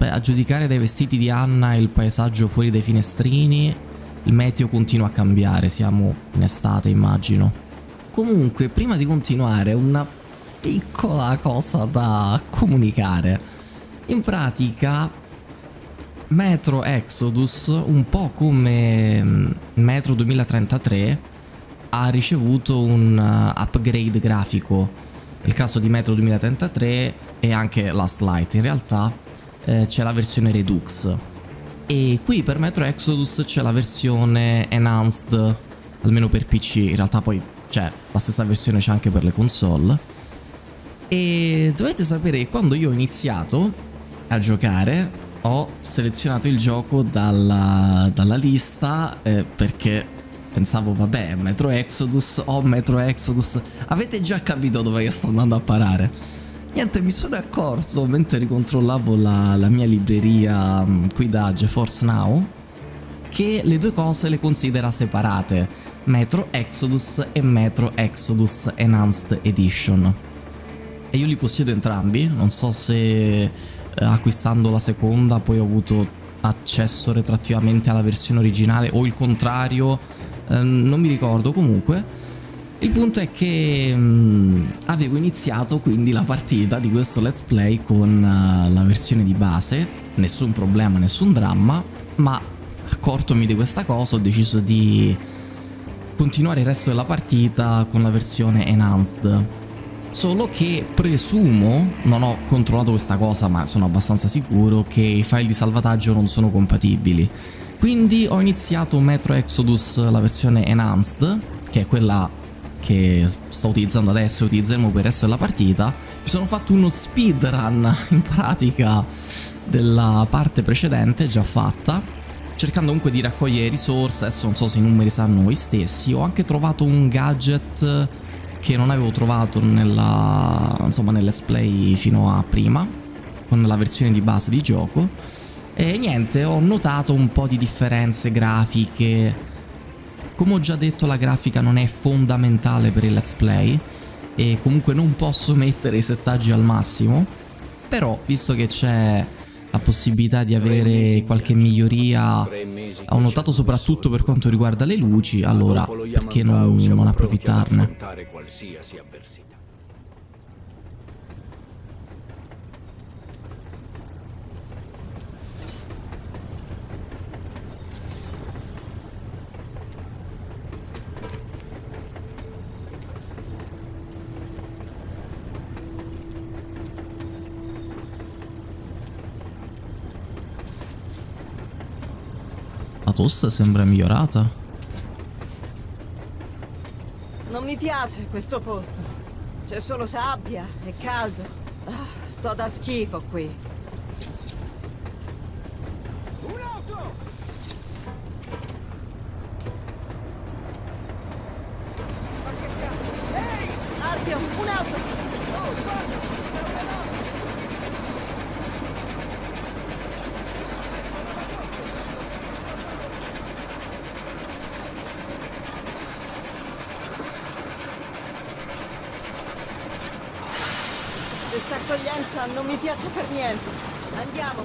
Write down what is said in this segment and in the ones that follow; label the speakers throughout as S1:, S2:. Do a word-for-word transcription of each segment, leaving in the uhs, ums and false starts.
S1: Beh, a giudicare dai vestiti di Anna e il paesaggio fuori dai finestrini, il meteo continua a cambiare, siamo in estate immagino. Comunque, prima di continuare, una piccola cosa da comunicare. In pratica, Metro Exodus, un po' come Metro duemilatrentatré, ha ricevuto un upgrade grafico. Nel caso di Metro duemilatrentatré e anche Last Light, in realtà eh, c'è la versione Redux. E qui per Metro Exodus c'è la versione Enhanced, almeno per P C, in realtà poi c'è la stessa versione c'è anche per le console. E dovete sapere che quando io ho iniziato a giocare ho selezionato il gioco dalla, dalla lista eh, perché pensavo vabbè Metro Exodus, ho Metro Exodus, avete già capito dove io sto andando a parare. Niente, mi sono accorto mentre ricontrollavo la, la mia libreria qui da GeForce Now che le due cose le considera separate, Metro Exodus e Metro Exodus Enhanced Edition. E io li possiedo entrambi, non so se eh, acquistando la seconda poi ho avuto accesso retroattivamente alla versione originale o il contrario, eh, non mi ricordo. Comunque il punto è che mh, avevo iniziato quindi la partita di questo let's play con uh, la versione di base, nessun problema, nessun dramma, ma accortomi di questa cosa ho deciso di continuare il resto della partita con la versione Enhanced. Solo che presumo, non ho controllato questa cosa ma sono abbastanza sicuro che i file di salvataggio non sono compatibili. Quindi ho iniziato Metro Exodus la versione Enhanced, che è quella che sto utilizzando adesso e utilizzeremo per il resto della partita. Mi sono fatto uno speedrun in pratica della parte precedente già fatta, cercando comunque di raccogliere risorse. Adesso non so se i numeri saranno gli stessi. Ho anche trovato un gadget che non avevo trovato nella, insomma, nel let's play fino a prima, con la versione di base di gioco. E niente, ho notato un po' di differenze grafiche. Come ho già detto, la grafica non è fondamentale per il let's play e comunque non posso mettere i settaggi al massimo, però visto che c'è la possibilità di avere qualche miglioria, ho notato soprattutto per quanto riguarda le luci, allora perché non, non approfittarne? La tosta sembra migliorata.
S2: Non mi piace questo posto. C'è solo sabbia e caldo. Ah, sto da schifo qui. Un'auto! Ehi! Artio, un'auto! Oh, guarda! Questa accoglienza non mi piace per niente. Andiamo.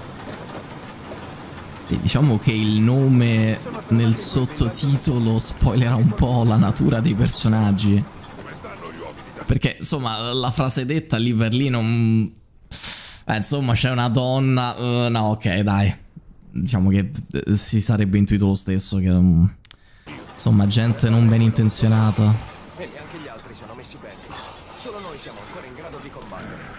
S1: E diciamo che il nome nel sottotitolo spoilerà un po' la natura dei personaggi. Perché insomma la frase detta lì per lì non... Eh, insomma c'è una donna... Uh, no, ok, dai. Diciamo che si sarebbe intuito lo stesso che... Um, insomma, gente non ben intenzionata.
S3: E neanche gli altri sono messi bene. Solo noi siamo ancora in grado di combattere.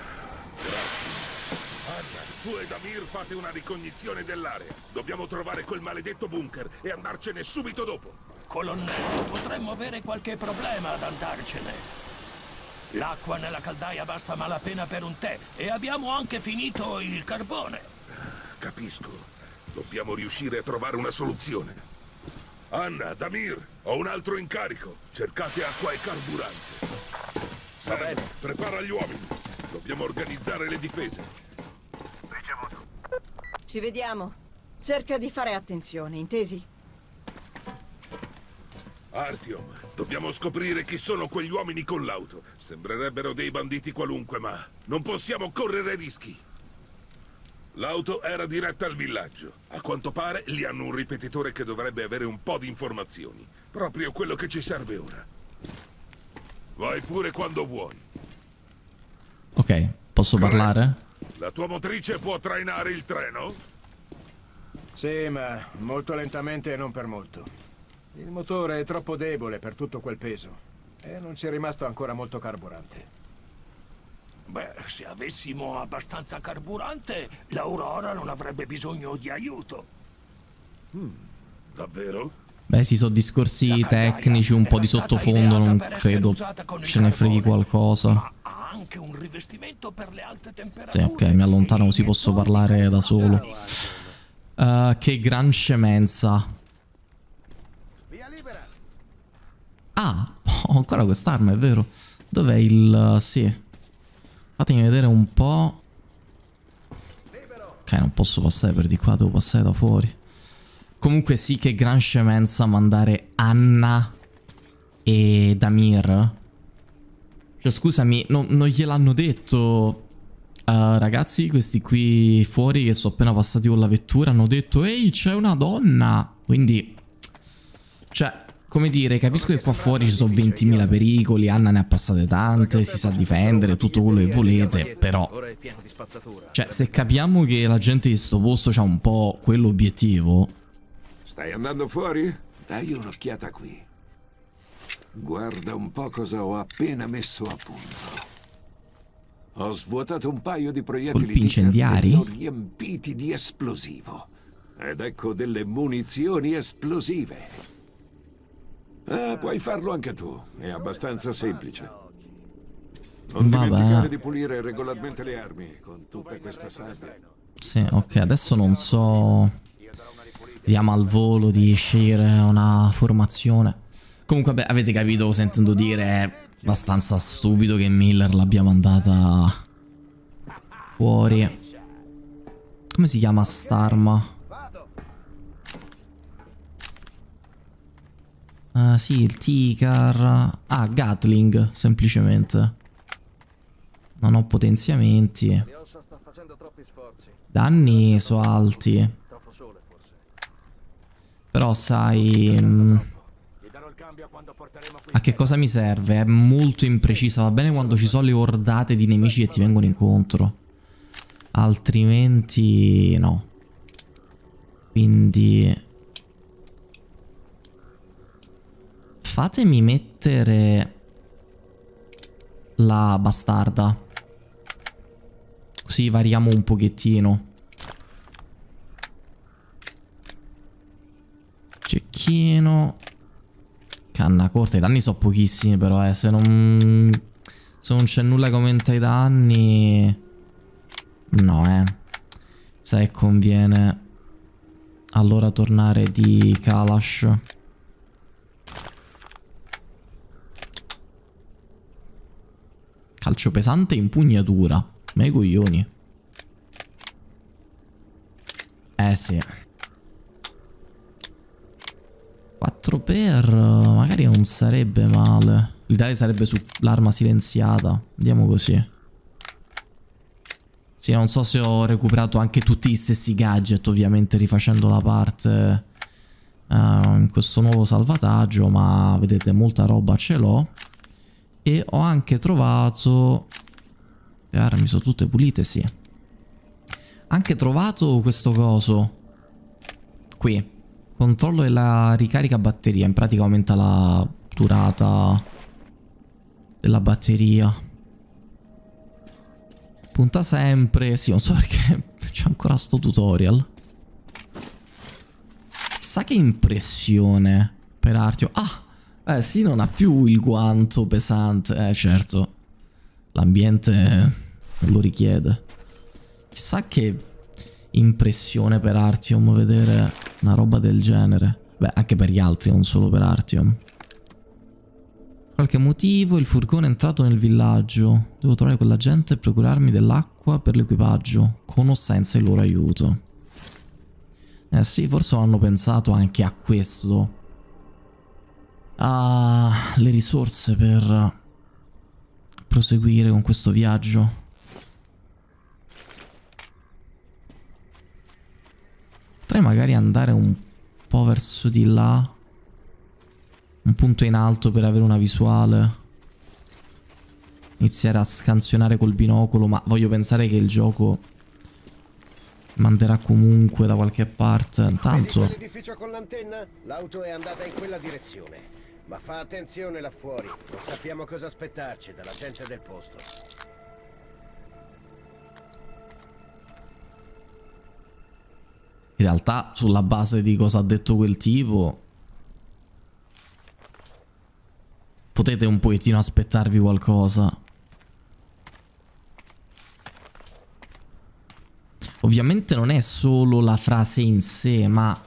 S4: Anna, tu e Damir fate una ricognizione dell'area. Dobbiamo trovare quel maledetto bunker e andarcene subito dopo.
S5: Colonnello, potremmo avere qualche problema ad andarcene. L'acqua nella caldaia basta a malapena per un tè e abbiamo anche finito il carbone.
S4: Capisco. Dobbiamo riuscire a trovare una soluzione. Anna, Damir, ho un altro incarico. Cercate acqua e carburante. Va bene, prepara gli uomini. Dobbiamo organizzare le difese. Ricevuto.
S2: Ci vediamo. Cerca di fare attenzione, intesi?
S4: Artyom, dobbiamo scoprire chi sono quegli uomini con l'auto. Sembrerebbero dei banditi qualunque, ma non possiamo correre rischi. L'auto era diretta al villaggio. A quanto pare lì hanno un ripetitore che dovrebbe avere un po' di informazioni. Proprio quello che ci serve ora. Vai pure quando vuoi.
S1: Ok, posso parlare?
S4: La tua motrice può trainare il treno?
S3: Sì, ma molto lentamente e non per molto. Il motore è troppo debole per tutto quel peso. E non c'è rimasto ancora molto carburante.
S5: Beh, se avessimo abbastanza carburante, l'Aurora non avrebbe bisogno di aiuto.
S4: Mm, davvero?
S1: Beh, sì, sono discorsi tecnici, un po' di sottofondo, non credo ce ne freghi qualcosa.
S5: Ma ha anche un rivestimento per le alte temperature.
S1: Sì, ok, mi allontano così posso parlare da solo. Uh, che gran scemenza. Ah, ho ancora quest'arma, è vero. Dov'è il... Uh, sì. Fatemi vedere un po'. Ok, non posso passare per di qua, devo passare da fuori. Comunque sì, che gran scemenza mandare Anna e Damir. Cioè scusami, no, non gliel'hanno detto... Uh, ragazzi, questi qui fuori che sono appena passati con la vettura hanno detto ehi, c'è una donna. Quindi, cioè, come dire, capisco che qua fuori ci sono ventimila pericoli, Anna ne ha passate tante, si sa difendere, tutto quello che volete, però, cioè, se capiamo che la gente di sto posto c'ha un po' quell'obiettivo.
S6: Stai andando fuori? Dai un'occhiata qui. Guarda un po' cosa ho appena messo a punto. Ho svuotato un paio di proiettili
S1: colpi incendiari
S6: riempiti di esplosivo. Ed ecco delle munizioni esplosive. Ah, puoi farlo anche tu. È abbastanza semplice. Non
S1: Vabbè.
S6: dimenticare di pulire regolarmente le armi con tutta questa sabbia.
S1: Sì, ok, adesso non so. Vediamo al volo di scegliere una formazione. Comunque, beh, avete capito cosa intendo dire. È abbastanza stupido che Miller l'abbia mandata fuori. Come si chiama st'arma? Uh, sì, il Tikar. Ah, Gatling, semplicemente. Non ho potenziamenti. Danni sono alti. Però sai... Mh, a che cosa mi serve? È molto imprecisa. Va bene quando ci sono le ordate di nemici che ti vengono incontro. Altrimenti no. Quindi... fatemi mettere la bastarda. Così variamo un pochettino. Cecchino. Canna corta. I danni sono pochissimi però, eh. Se non... se non c'è nulla che aumenta i danni... no, eh. Sai, conviene allora tornare di Kalash. Calcio pesante e impugnatura. Ma i coglioni. Eh sì. quattro per magari non sarebbe male. L'idea sarebbe sull'arma silenziata. Andiamo così. Sì, non so se ho recuperato anche tutti gli stessi gadget, ovviamente rifacendo la parte uh, in questo nuovo salvataggio, ma vedete molta roba ce l'ho. E ho anche trovato... le armi sono tutte pulite, sì. Anche trovato questo coso qui. Controllo della ricarica batteria. In pratica aumenta la durata della batteria. Punta sempre. Sì, non so perché c'è ancora sto tutorial. Sa che impressione per Artio. Ah! Eh sì, non ha più il guanto pesante. Eh certo, l'ambiente lo richiede. Chissà che impressione per Artyom vedere una roba del genere. Beh, anche per gli altri, non solo per Artyom. Qualche motivo, il furgone è entrato nel villaggio. Devo trovare quella gente e procurarmi dell'acqua per l'equipaggio, con o senza il loro aiuto. Eh sì, forse hanno pensato anche a questo. Ah, le risorse per proseguire con questo viaggio. magari andare un po' verso di là. Un punto in alto per avere una visuale. Iniziare a scansionare col binocolo, ma voglio pensare che il gioco manderà comunque da qualche parte. Intanto
S7: l'edificio con l'antenna? L'auto è andata in quella direzione. Ma fa attenzione là fuori. Non sappiamo cosa aspettarci dalla gente del posto.
S1: In realtà, sulla base di cosa ha detto quel tipo, potete un pochettino aspettarvi qualcosa. Ovviamente non è solo la frase in sé, ma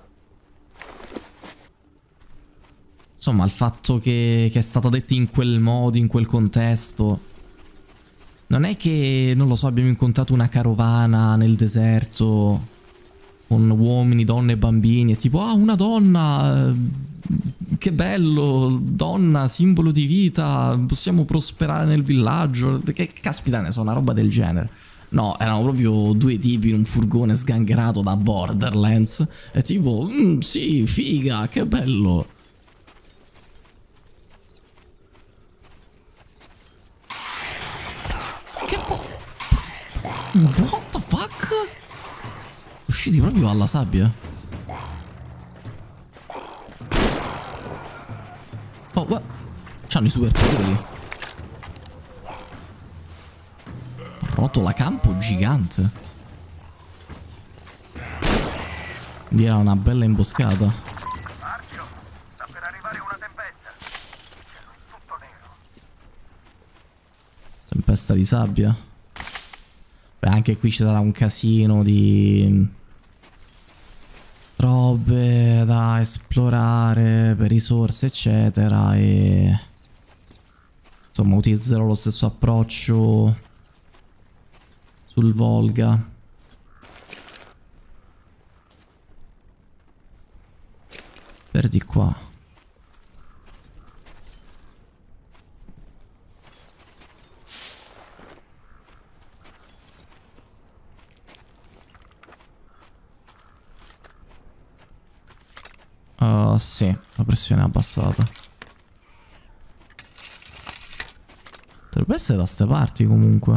S1: insomma il fatto che, che è stata detta in quel modo, in quel contesto. Non è che, non lo so, abbiamo incontrato una carovana nel deserto con uomini, donne e bambini, e tipo, ah, una donna, che bello, donna, simbolo di vita, possiamo prosperare nel villaggio. Che caspita ne so, una roba del genere. No, erano proprio due tipi in un furgone sgangherato da Borderlands. E tipo, mm, sì, figa, che bello. Che po... What the fuck? Usciti proprio alla sabbia? Oh, what? C'hanno i superpoteri. Rotola campo gigante. Dirà una bella imboscata.
S8: Archio, sta per arrivare una tempesta. Cielo è tutto nero.
S1: Tempesta di sabbia. Beh, anche qui ci sarà un casino di robe da esplorare per risorse eccetera, e insomma utilizzerò lo stesso approccio sul Volga. Per di qua. Uh, sì, la pressione è abbassata. Dovrebbe essere da ste parti comunque.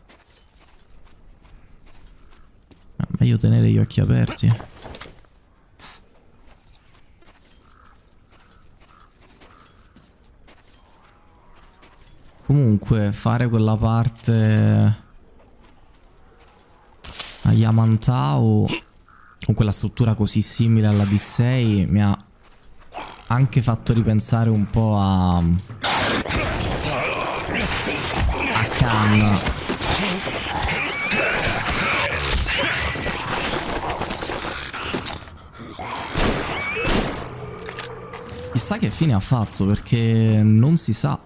S1: È meglio tenere gli occhi aperti. Comunque fare quella parte a Yamantau con quella struttura così simile alla D sei mi ha anche fatto ripensare un po' a a Khan. Chissà che fine ha fatto, perché non si sa.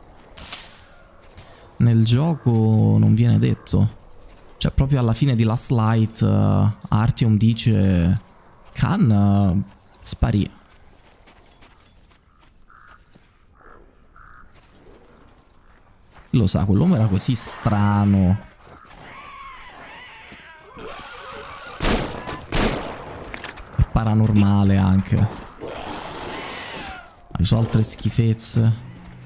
S1: Nel gioco non viene detto. Cioè proprio alla fine di Last Light uh, Artyom dice Khan uh, sparì. Chi lo sa, quell'uomo era così strano. E paranormale anche. Ha le sue altre schifezze.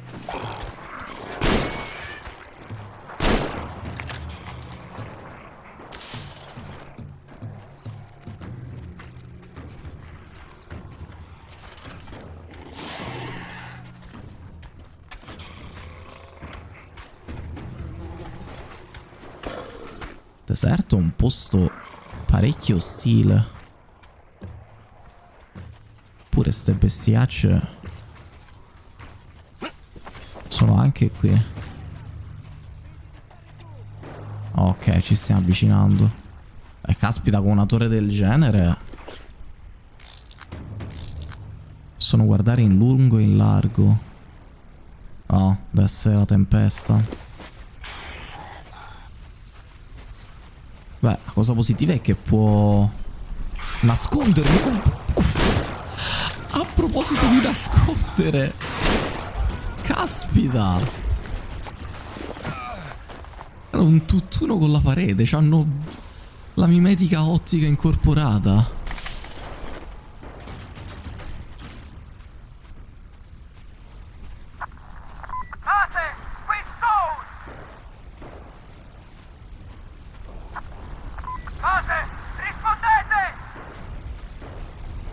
S1: Deserto è un posto parecchio ostile. Pure ste bestiacce sono anche qui. Ok, ci stiamo avvicinando. E caspita, con una torre del genere possono guardare in lungo e in largo. Oh, deve essere la tempesta. Beh, la cosa positiva è che può nascondermi. A proposito di nascondere, caspita, era un tutt'uno con la parete. C'hanno la mimetica ottica incorporata.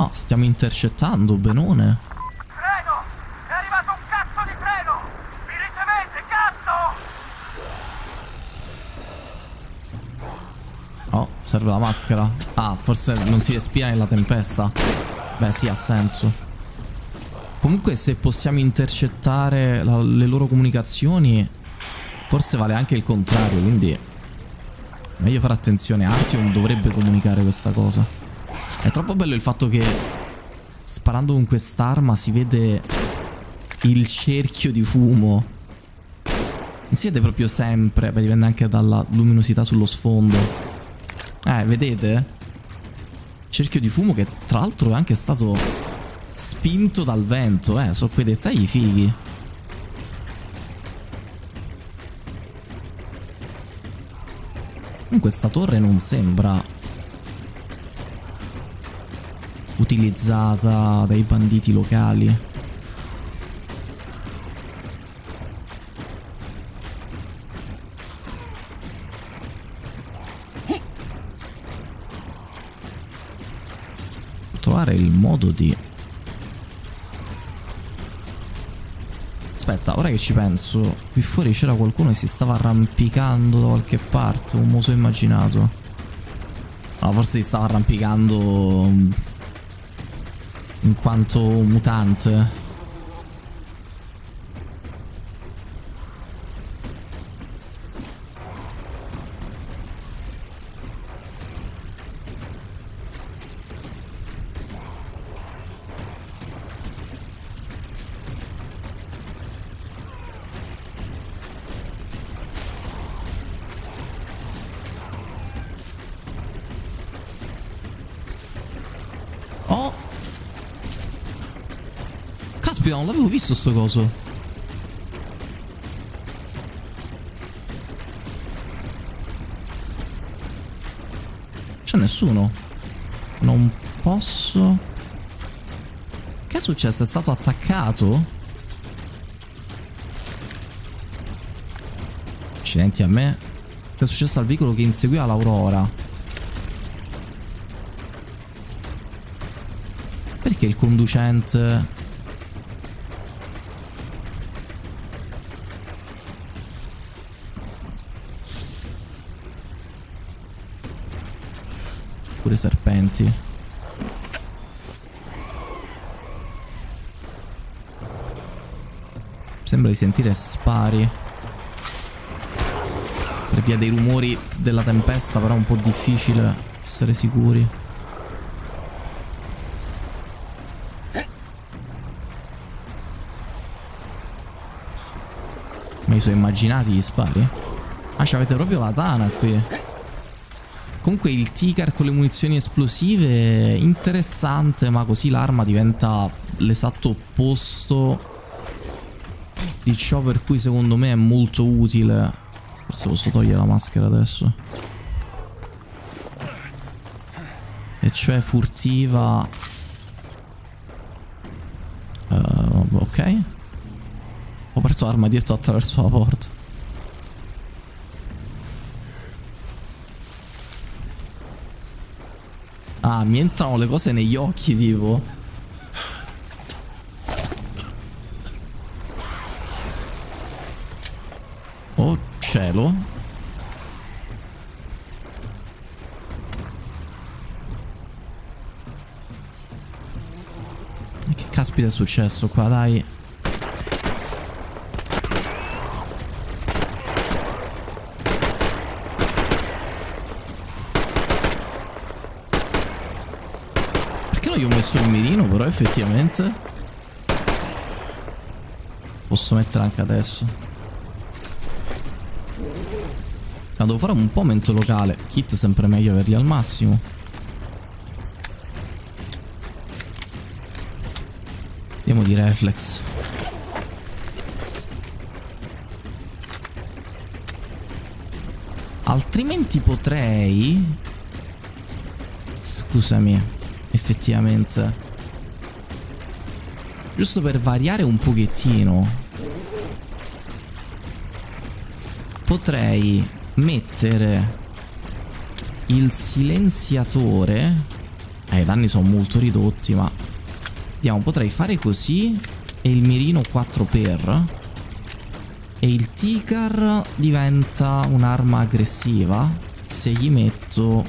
S1: stiamo intercettando, benone.
S8: Treno! È arrivato un cazzo di treno! Mi ricevete, cazzo!
S1: Oh, serve la maschera. Ah, forse non si respira nella tempesta. Beh, sì, ha senso. Comunque, se possiamo intercettare la, le loro comunicazioni, forse vale anche il contrario, quindi meglio fare attenzione. Artyom dovrebbe comunicare questa cosa. È troppo bello il fatto che sparando con quest'arma si vede il cerchio di fumo. Non si vede proprio sempre. Beh, dipende anche dalla luminosità sullo sfondo. Eh, vedete? Cerchio di fumo che tra l'altro è anche stato spinto dal vento. Eh, sono quei dettagli fighi. Questa torre non sembra utilizzata dai banditi locali. Trovare il modo di... Aspetta, ora che ci penso, qui fuori c'era qualcuno che si stava arrampicando da qualche parte, un muso immaginato. No, forse si stava arrampicando in quanto mutante. Oh! Caspita, non l'avevo visto sto coso. C'è nessuno. Non posso. Che è successo? È stato attaccato? Accidenti a me. Che è successo al veicolo che inseguiva l'Aurora? Perché il conducente... Pure serpenti. Sembra di sentire spari. Per via dei rumori della tempesta, però è un po' difficile essere sicuri. Mi sono immaginati gli spari? Ah, c'avete proprio la tana qui. Comunque il Tikhar con le munizioni esplosive, interessante, ma così l'arma diventa l'esatto opposto di ciò per cui secondo me è molto utile. Forse posso togliere la maschera adesso. E cioè furtiva. uh, Ok. Ho aperto l'arma dietro attraverso la porta. Ah, mi entrano le cose negli occhi, tipo. Oh, cielo. Che caspita è successo qua, dai. Io ho messo il mirino, però effettivamente posso mettere anche adesso. Ma devo fare un po' mente locale. Kit sempre meglio averli al massimo. Andiamo di reflex. Altrimenti potrei... Scusami. Effettivamente, giusto per variare un pochettino, potrei mettere il silenziatore Eh, i danni sono molto ridotti, ma... Vediamo, potrei fare così. E il mirino quattro per. E il Ticar diventa un'arma aggressiva se gli metto...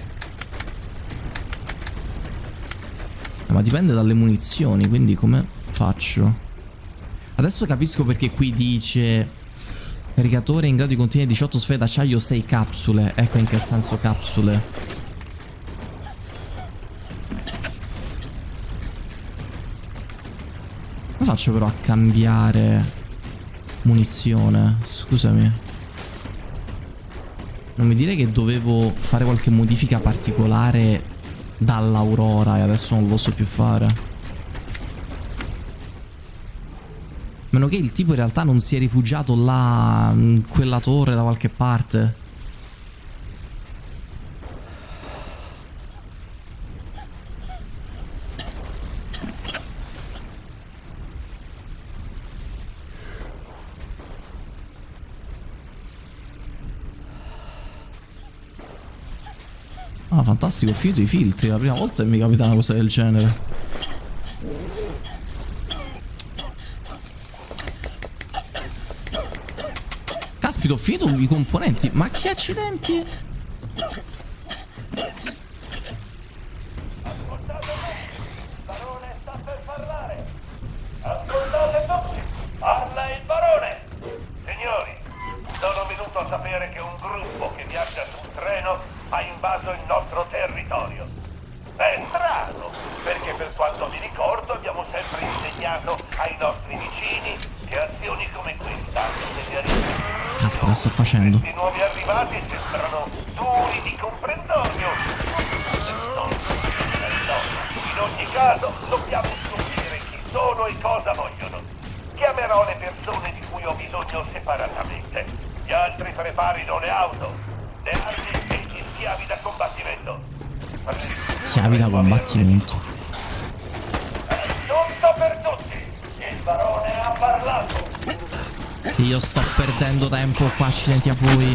S1: Eh, ma dipende dalle munizioni, quindi come faccio? Adesso capisco perché qui dice... Caricatore in grado di contenere diciotto sfere d'acciaio, sei capsule. Ecco in che senso capsule. Come faccio però a cambiare munizione? Scusami. Non mi dire che dovevo fare qualche modifica particolare dall'Aurora e adesso non lo posso più fare. A meno che il tipo in realtà non si è rifugiato là in quella torre da qualche parte. Ah, fantastico, ho finito i filtri. La prima volta che mi capita una cosa del genere. Caspita, ho finito i componenti. Ma che accidenti!
S8: Ascoltate tutti, il barone sta per parlare. Ascoltate tutti, parla il barone. Signori, sono venuto a sapere che un gruppo che viaggia su un treno ha invaso il nostro territorio. È strano, perché per quanto mi ricordo abbiamo sempre insegnato ai nostri vicini che azioni come questa devi...
S1: Caspita, sto facendo.
S8: Questi nuovi arrivati sembrano duri di comprensorio. In ogni caso dobbiamo scoprire chi sono e cosa vogliono. Chiamerò le persone di cui ho bisogno separatamente. Gli altri preparino le auto, le armi e gli schiavi da combattimento.
S1: Schiavi da combattimento.
S8: È tutto per tutti. Il barone ha parlato.
S1: Sì, io sto perdendo tempo qua, accidenti a voi.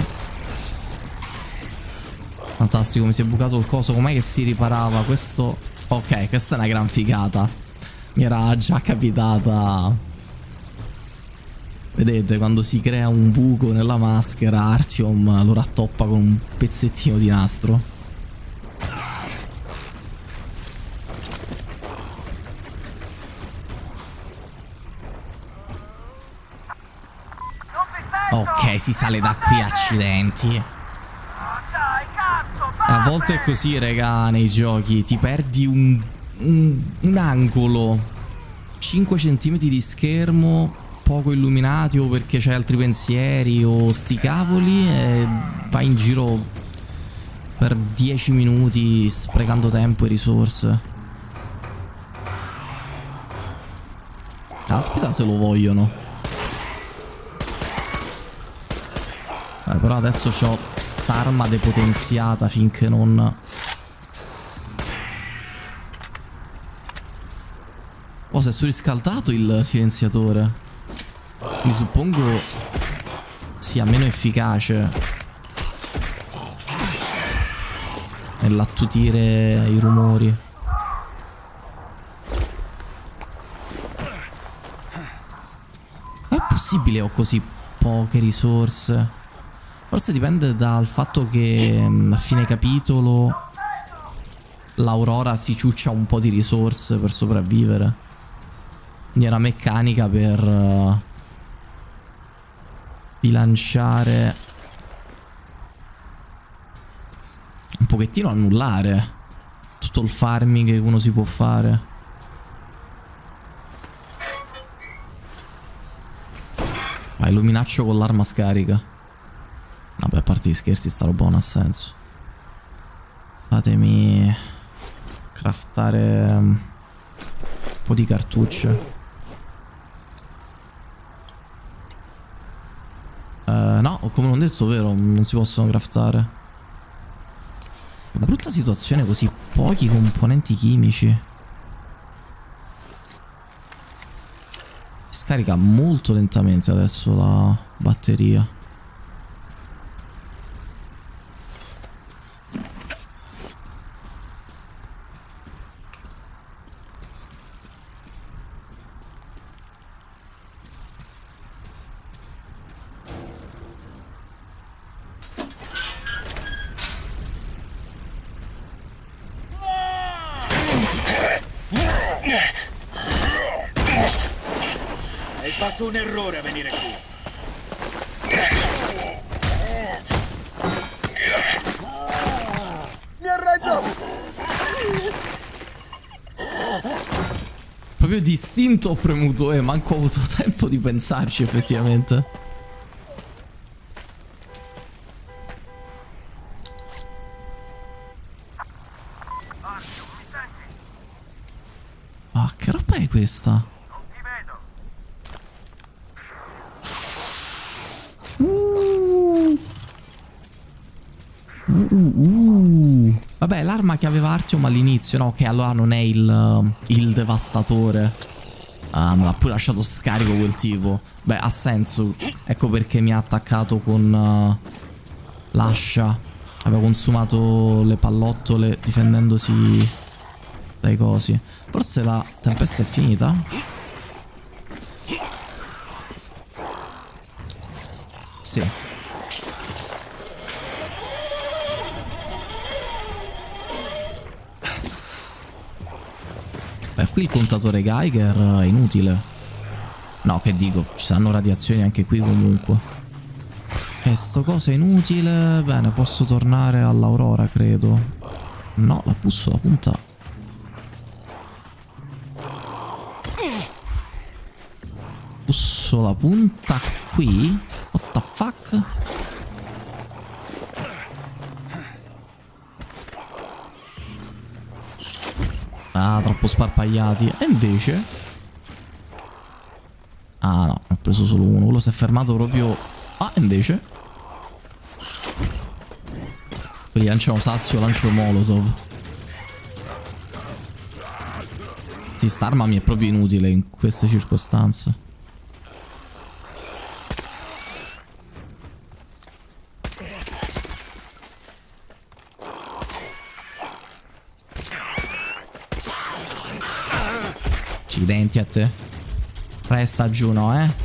S1: Fantastico, mi si è bucato il coso. Com'è che si riparava questo? Ok, questa è una gran figata. Mi era già capitata. Vedete, quando si crea un buco nella maschera, Artyom lo rattoppa con un pezzettino di nastro. Ok, si sale da qui, accidenti. A volte è così, raga, nei giochi. Ti perdi un, un, un angolo, cinque centimetri di schermo poco illuminati, o perché c'hai altri pensieri o sti cavoli, e vai in giro per dieci minuti sprecando tempo e risorse. Caspita se lo vogliono. Eh, però adesso c'ho st'arma depotenziata finché non... Oh, si è surriscaldato il silenziatore. Mi suppongo sia meno efficace nell'attutire i rumori. È possibile ho così poche risorse? Forse dipende dal fatto che a fine capitolo l'Aurora si ciuccia un po' di risorse per sopravvivere. Quindi è una meccanica per uh, bilanciare, un pochettino annullare tutto il farming che uno si può fare. Vai, lo minaccio con l'arma scarica. Vabbè, a parte gli scherzi, sta roba non ha senso. Fatemi craftare un po' di cartucce. Uh, no, come non detto, vero, non si possono craftare. Una brutta situazione, così pochi componenti chimici. Scarica molto lentamente adesso la batteria.
S9: Hai fatto un errore a venire qui.
S7: Mi arrendo!
S1: Proprio distinto ho premuto e manco ho avuto tempo di pensarci effettivamente. Ah, che roba è questa? Uh. Uh, uh, uh. Vabbè, l'arma che aveva Artyom all'inizio, no? Che allora non è il, il devastatore. Ah, me l'ha pure lasciato scarico quel tipo. Beh, ha senso. Ecco perché mi ha attaccato con uh, l'ascia. Aveva consumato le pallottole difendendosi dai cosi. Forse la tempesta è finita? Sì. Beh, qui il contatore Geiger è inutile. No, che dico, ci saranno radiazioni anche qui comunque. E sto coso è inutile. Bene, posso tornare all'Aurora, credo. No, la bussola punta. Bussola punta qui? What the fuck? Ah, troppo sparpagliati. E invece... Ah no, ho preso solo uno. Quello si è fermato proprio... Ah, invece... Quelli lanciano sassi o lancio molotov. Sì, sta arma mi è proprio inutile in queste circostanze. Accidenti a te. Resta giù, no, eh?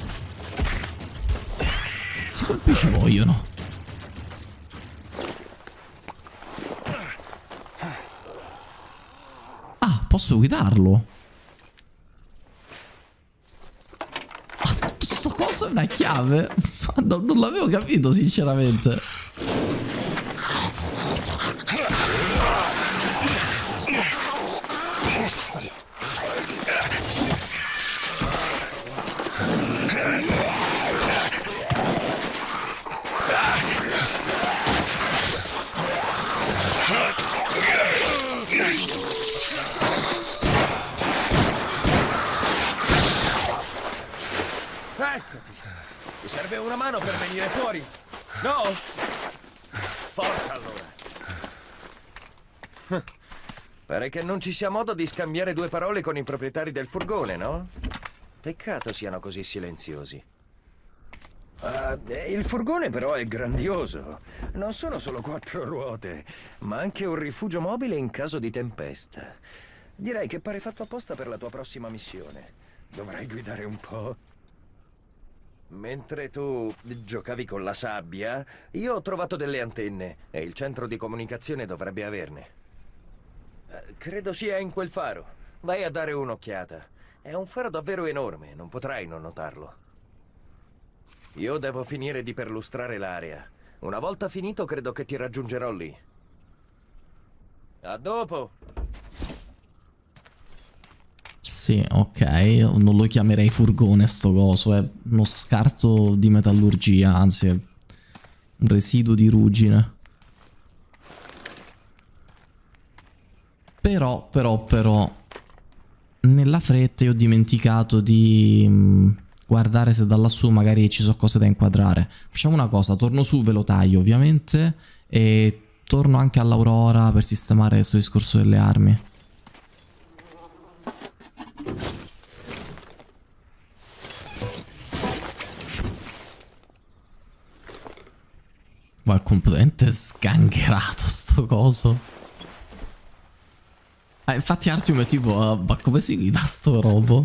S1: Quanti colpi ci vogliono? Ah, posso guidarlo? Ma sto coso è una chiave? Non, non l'avevo capito, sinceramente.
S9: Ti serve una mano per venire fuori? No? Forza allora. Pare che non ci sia modo di scambiare due parole con i proprietari del furgone, no? Peccato siano così silenziosi. Uh, il furgone però è grandioso. Non sono solo quattro ruote, ma anche un rifugio mobile in caso di tempesta. Direi che pare fatto apposta per la tua prossima missione. Dovrai guidare un po'. Mentre tu giocavi con la sabbia, io ho trovato delle antenne e il centro di comunicazione dovrebbe averne. Uh, credo sia in quel faro. Vai a dare un'occhiata. È un faro davvero enorme, non potrai non notarlo. Io devo finire di perlustrare l'area. Una volta finito, credo che ti raggiungerò lì. A dopo!
S1: Sì, ok. Non lo chiamerei furgone sto coso. È uno scarto di metallurgia, anzi è un residuo di ruggine. Però, però, però nella fretta io ho dimenticato di mh, guardare se da lassù magari ci sono cose da inquadrare. Facciamo una cosa, torno su, ve lo taglio ovviamente, e torno anche all'Aurora per sistemare questo discorso delle armi. Ma è completamente sgangherato sto coso. Ah, infatti Artyom è tipo, uh, ma come si guida sto robo?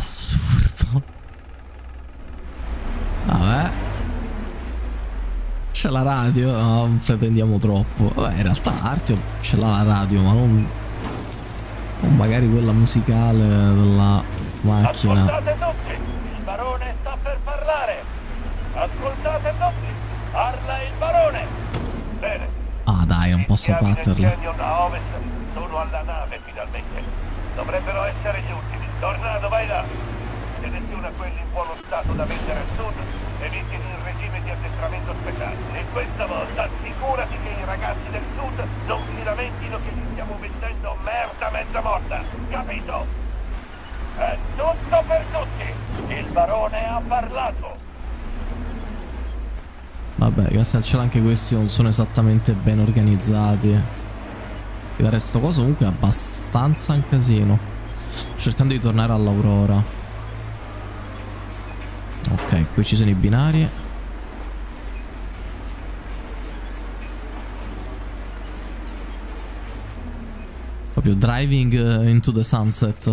S1: Assurdo. Vabbè. C'è la radio? No, non pretendiamo troppo. Vabbè, in realtà Artyom ce l'ha la radio, ma non... non magari quella musicale della macchina.
S8: Ascoltate tutti, il barone sta per parlare. Ascoltate tutti, parla il barone. Bene.
S1: Ah dai, non posso batterla.
S8: A ovest sono alla nave finalmente. Dovrebbero essere gli ultimi. Tornado, vai là. Seleziona quelli in buono stato da vendere al sud e mettili in regime di addestramento speciale. E questa volta assicurati che i ragazzi del sud non si lamentino che gli stiamo vendendo merda mezza morta. Capito? È tutto per tutti. Il barone ha parlato.
S1: Vabbè, grazie al cielo anche questi non sono esattamente ben organizzati. E il resto cosa comunque è abbastanza un casino. Cercando di tornare all'Aurora. Ok, qui ci sono i binari. Proprio driving into the sunset.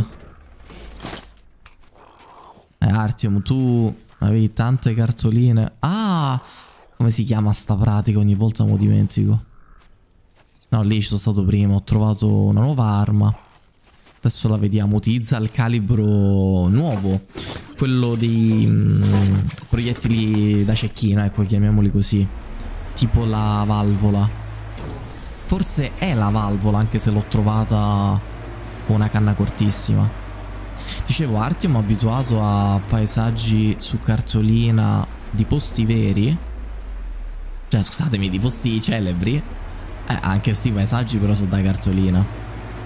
S1: Eh, Artyom, tu avevi tante cartoline. Ah, come si chiama sta pratica? Ogni volta me lo dimentico. No, lì ci sono stato prima. Ho trovato una nuova arma. Adesso la vediamo. Utilizza il calibro nuovo. Quello dei mm, proiettili da cecchina, ecco, chiamiamoli così. Tipo la valvola. Forse è la valvola, anche se l'ho trovata con una canna cortissima. Dicevo, Artyom è abituato a paesaggi su cartolina di posti veri. Cioè, scusatemi, di posti celebri. Eh, anche sti paesaggi però sono da cartolina.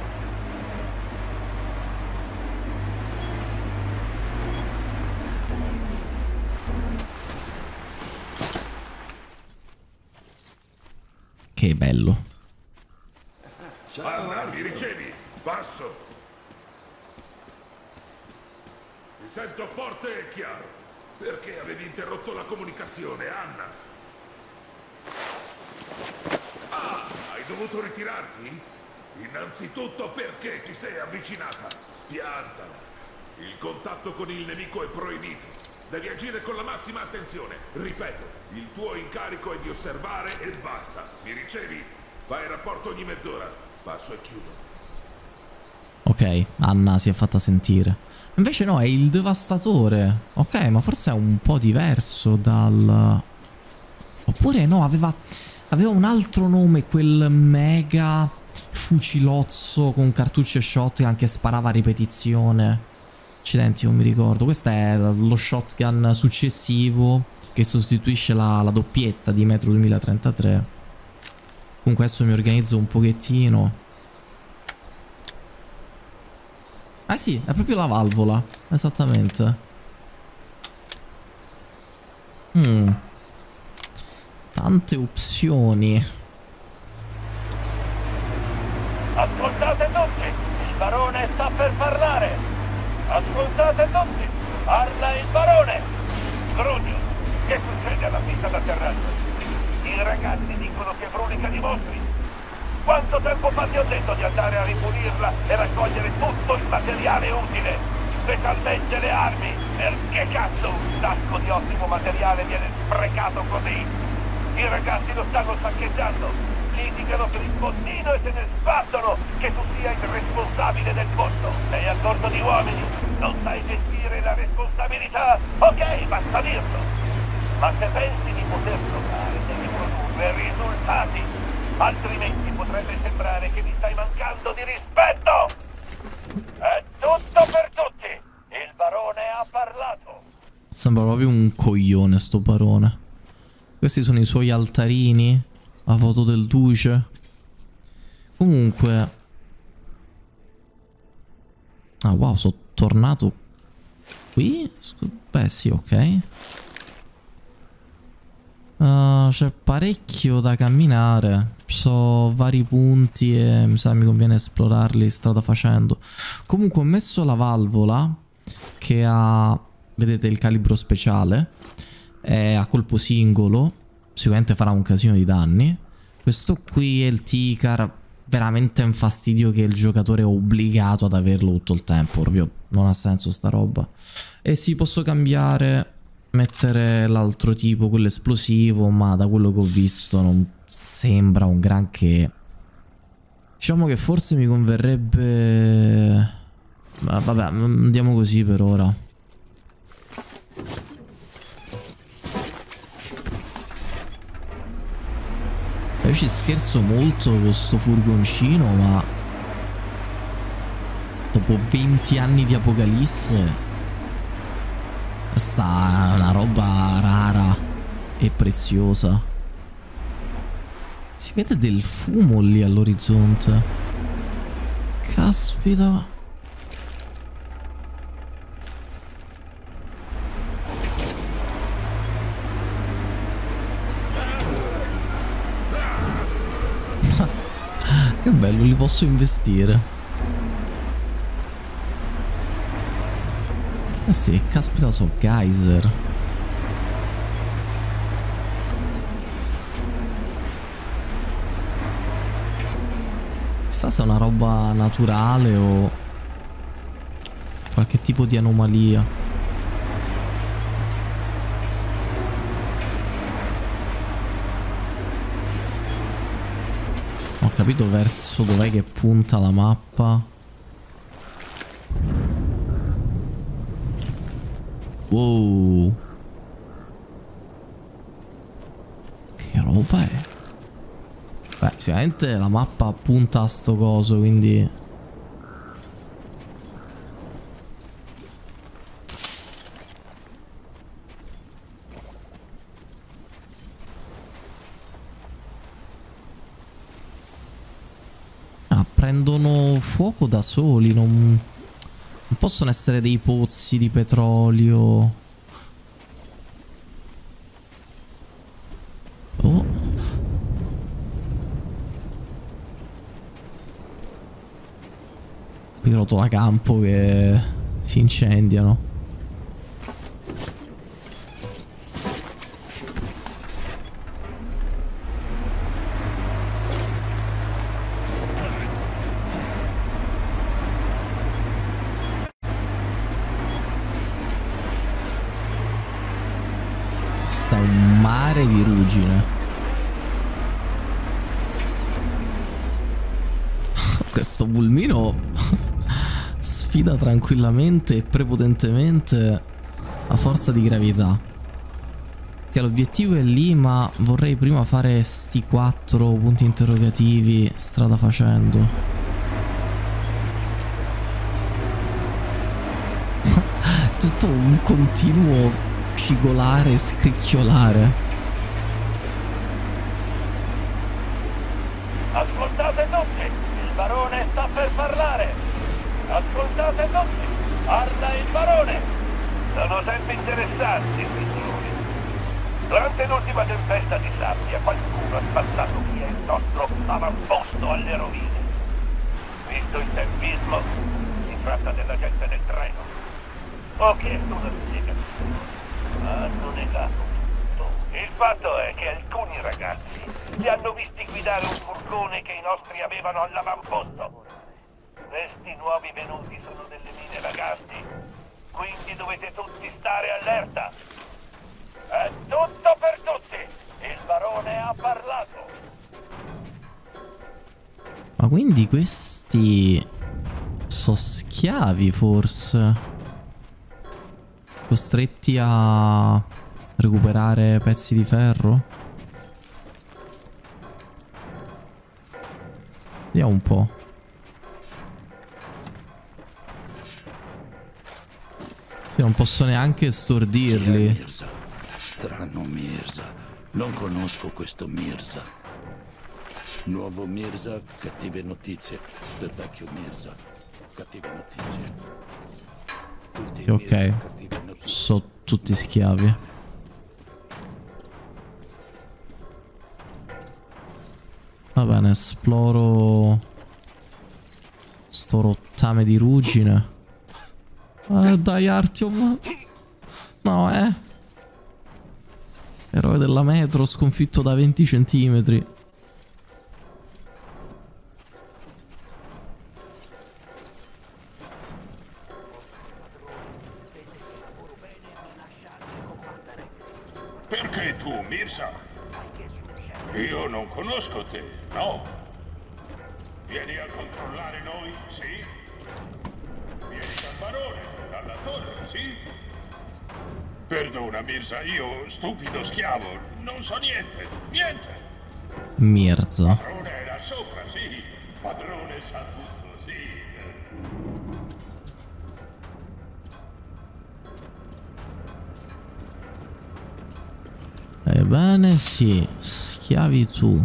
S1: Che bello.
S4: Anna, mi ricevi? Passo. Mi sento forte e chiaro. Perché avevi interrotto la comunicazione, Anna? Ah, hai dovuto ritirarti? Innanzitutto perché ti sei avvicinata? Piantala. Il contatto con il nemico è proibito. Devi agire con la massima attenzione. Ripeto, il tuo incarico è di osservare e basta. Mi ricevi? Fai rapporto ogni mezz'ora. Passo e chiudo.
S1: Ok, Anna si è fatta sentire. Invece no, è il devastatore. Ok, ma forse è un po' diverso dal... Oppure no, aveva, aveva un altro nome, quel mega fucilozzo con cartucce shotgun che sparava a ripetizione. Accidenti, non mi ricordo. Questo è lo shotgun successivo che sostituisce la, la doppietta di Metro duemilatrentatré. Comunque adesso mi organizzo un pochettino. Ah sì, è proprio la valvola. Esattamente. Mm. Tante opzioni.
S8: Ascoltate tutti, il barone sta per parlare. Ascoltate tutti, parla il barone. Grugno, che succede alla pista d'atterraggio? I ragazzi dicono che brulica di mostri. Quanto tempo fa ti ho detto di andare a ripulirla e raccogliere tutto il materiale utile, specialmente le armi? Perché cazzo un sacco di ottimo materiale viene sprecato così? I ragazzi lo stanno saccheggiando, litigano per il bottino e se ne sbattono che tu sia il responsabile del posto. Sei a corto di uomini, non sai gestire la responsabilità? Ok, basta dirlo. Ma se pensi di poter trovare devi produrre risultati, altrimenti potrebbe sembrare che mi stai mancando di rispetto. È tutto per tutti. Il barone ha parlato.
S1: Sembra proprio un coglione sto barone. Questi sono i suoi altarini. La foto del duce. Comunque. Ah wow, sono tornato qui? Beh sì, ok. Uh, c'è parecchio da camminare. Ci sono vari punti e mi sa mi conviene esplorarli strada facendo. Comunque ho messo la valvola che ha, vedete, il calibro speciale. È a colpo singolo. Sicuramente farà un casino di danni. Questo qui è il T-Car. Veramente un fastidio che il giocatore è obbligato ad averlo tutto il tempo. Proprio non ha senso sta roba. E sì, posso cambiare mettere l'altro tipo, quello esplosivo, ma da quello che ho visto non sembra un granché. Diciamo che forse mi converrebbe... Ma vabbè, andiamo così per ora. Io ci scherzo molto con sto furgoncino, ma dopo venti anni di apocalisse sta una roba rara e preziosa. Si vede del fumo lì all'orizzonte. Caspita. Che bello, li posso investire. Eh sì, caspita, so geyser. Chissà se è una roba naturale o qualche tipo di anomalia. Ho capito verso dov'è che punta la mappa. Wow. Che roba è? Beh, sicuramente la mappa punta a sto coso, quindi... Ah, prendono fuoco da soli, non... non possono essere dei pozzi di petrolio. Oh. Qui rotola campo che si incendiano. Sta un mare di ruggine. Questo pulmino sfida tranquillamente e prepotentemente la forza di gravità. Che l'obiettivo è lì, ma vorrei prima fare sti quattro punti interrogativi strada facendo. Tutto un continuo cigolare e scricchiolare.
S8: Ascoltate tutti, il barone sta per parlare. Ascoltate tutti, parla il barone. Sono tempi interessanti, signori. Durante l'ultima tempesta di sabbia qualcuno ha spazzato via il nostro avamposto alle rovine. Visto il tempismo, si tratta della gente del treno. Ho chiesto una spiegazione. Hanno negato tutto. Il fatto è che alcuni ragazzi li hanno visti guidare un furgone che i nostri avevano all'avamposto. Questi nuovi venuti sono delle mine vaganti, quindi dovete tutti stare allerta. È tutto per tutti. Il barone ha parlato.
S1: Ma quindi questi sono schiavi forse? Costretti a recuperare pezzi di ferro? Vediamo un po'. Sì, non posso neanche stordirli.
S10: Mirza. Strano Mirza. Non conosco questo Mirza. Nuovo Mirza, cattive notizie. Per vecchio Mirza, cattive notizie.
S1: Sì, ok. Sono tutti schiavi. Va bene, esploro sto rottame di ruggine. Ah, dai Artyom. No, eh. Eroe della metro sconfitto da venti centimetri.
S8: conosco te, no? Vieni a controllare noi, sì? Vieni dal barone, dalla torre, sì? Perdona, Mirza, io, stupido schiavo, non so niente, niente.
S1: Mirza.
S8: Padrone è là sopra, sì. Padrone sa tutto, sì.
S1: Ebbene sì, schiavitù.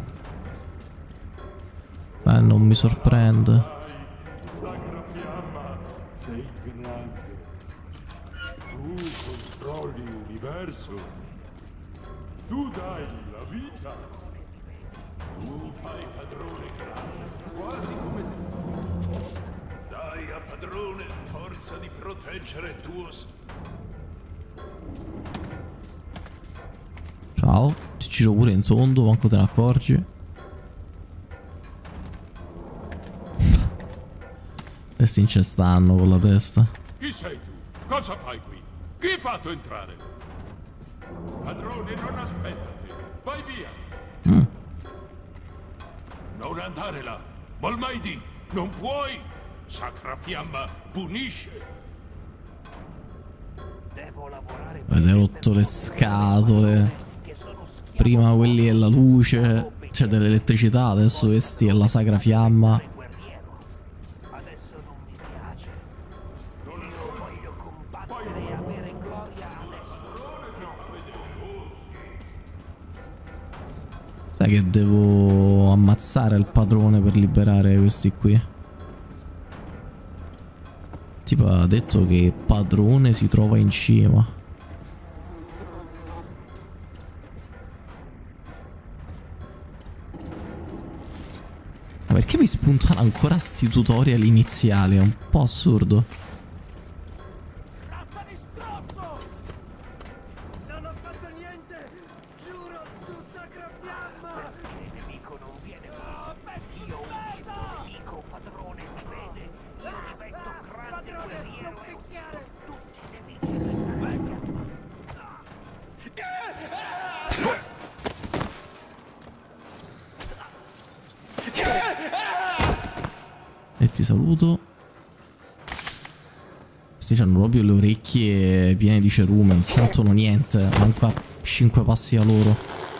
S1: Beh, non mi sorprende.
S11: Sacra fiamma, sei grande. Tu controlli l'universo. Tu dai la vita. Tu fai padrone grande, quasi come te.
S5: Dai a padrone forza di proteggere il tuo...
S1: Ciao, ti giro pure in tondo, manco te ne accorgi. Questi in ce stanno con la testa.
S11: Chi sei tu? Cosa fai qui? Chi hai fatto entrare? Padrone non aspetta te. Vai via.
S1: Mm.
S11: Non andare là. Bolmaidi, non puoi. Sacra fiamma punisce.
S5: Devo lavorare.
S1: Avete rotto le scatole. Prima quelli e la luce, cioè dell'elettricità, adesso questi è la sacra fiamma.
S5: Adesso non mi piace. Io voglio combattere e avere gloria adesso.
S1: Sai che devo ammazzare il padrone per liberare questi qui. Il tipo ha detto che padrone si trova in cima. Perché mi spuntano ancora sti tutorial iniziali? È un po' assurdo.
S7: Razza di stronzo! Non ho fatto niente! Giuro su sacra fiamma!
S5: Perché il nemico non viene qui. Io uccido il nemico, padrone mi vede. Io divento grande guerriero e uccido tutti i nemici di sacra fiamma.
S1: E ti saluto. Questi hanno proprio le orecchie piene di cerumen, non sentono niente, manco a cinque passi a loro.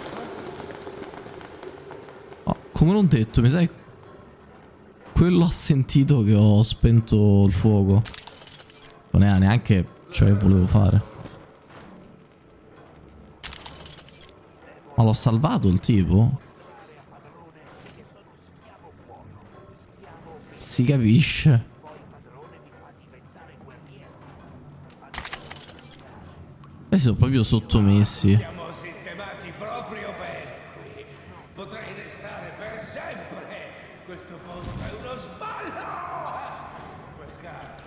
S1: Oh, come non detto, mi sai, quello ha sentito che ho spento il fuoco. Non era neanche ciò che volevo fare. Ma l'ho salvato il tipo? Si capisce. E sono proprio sottomessi.
S8: Siamo sistemati proprio bene qui. Potrei restare per sempre. Questo posto è uno sballo. Peccato.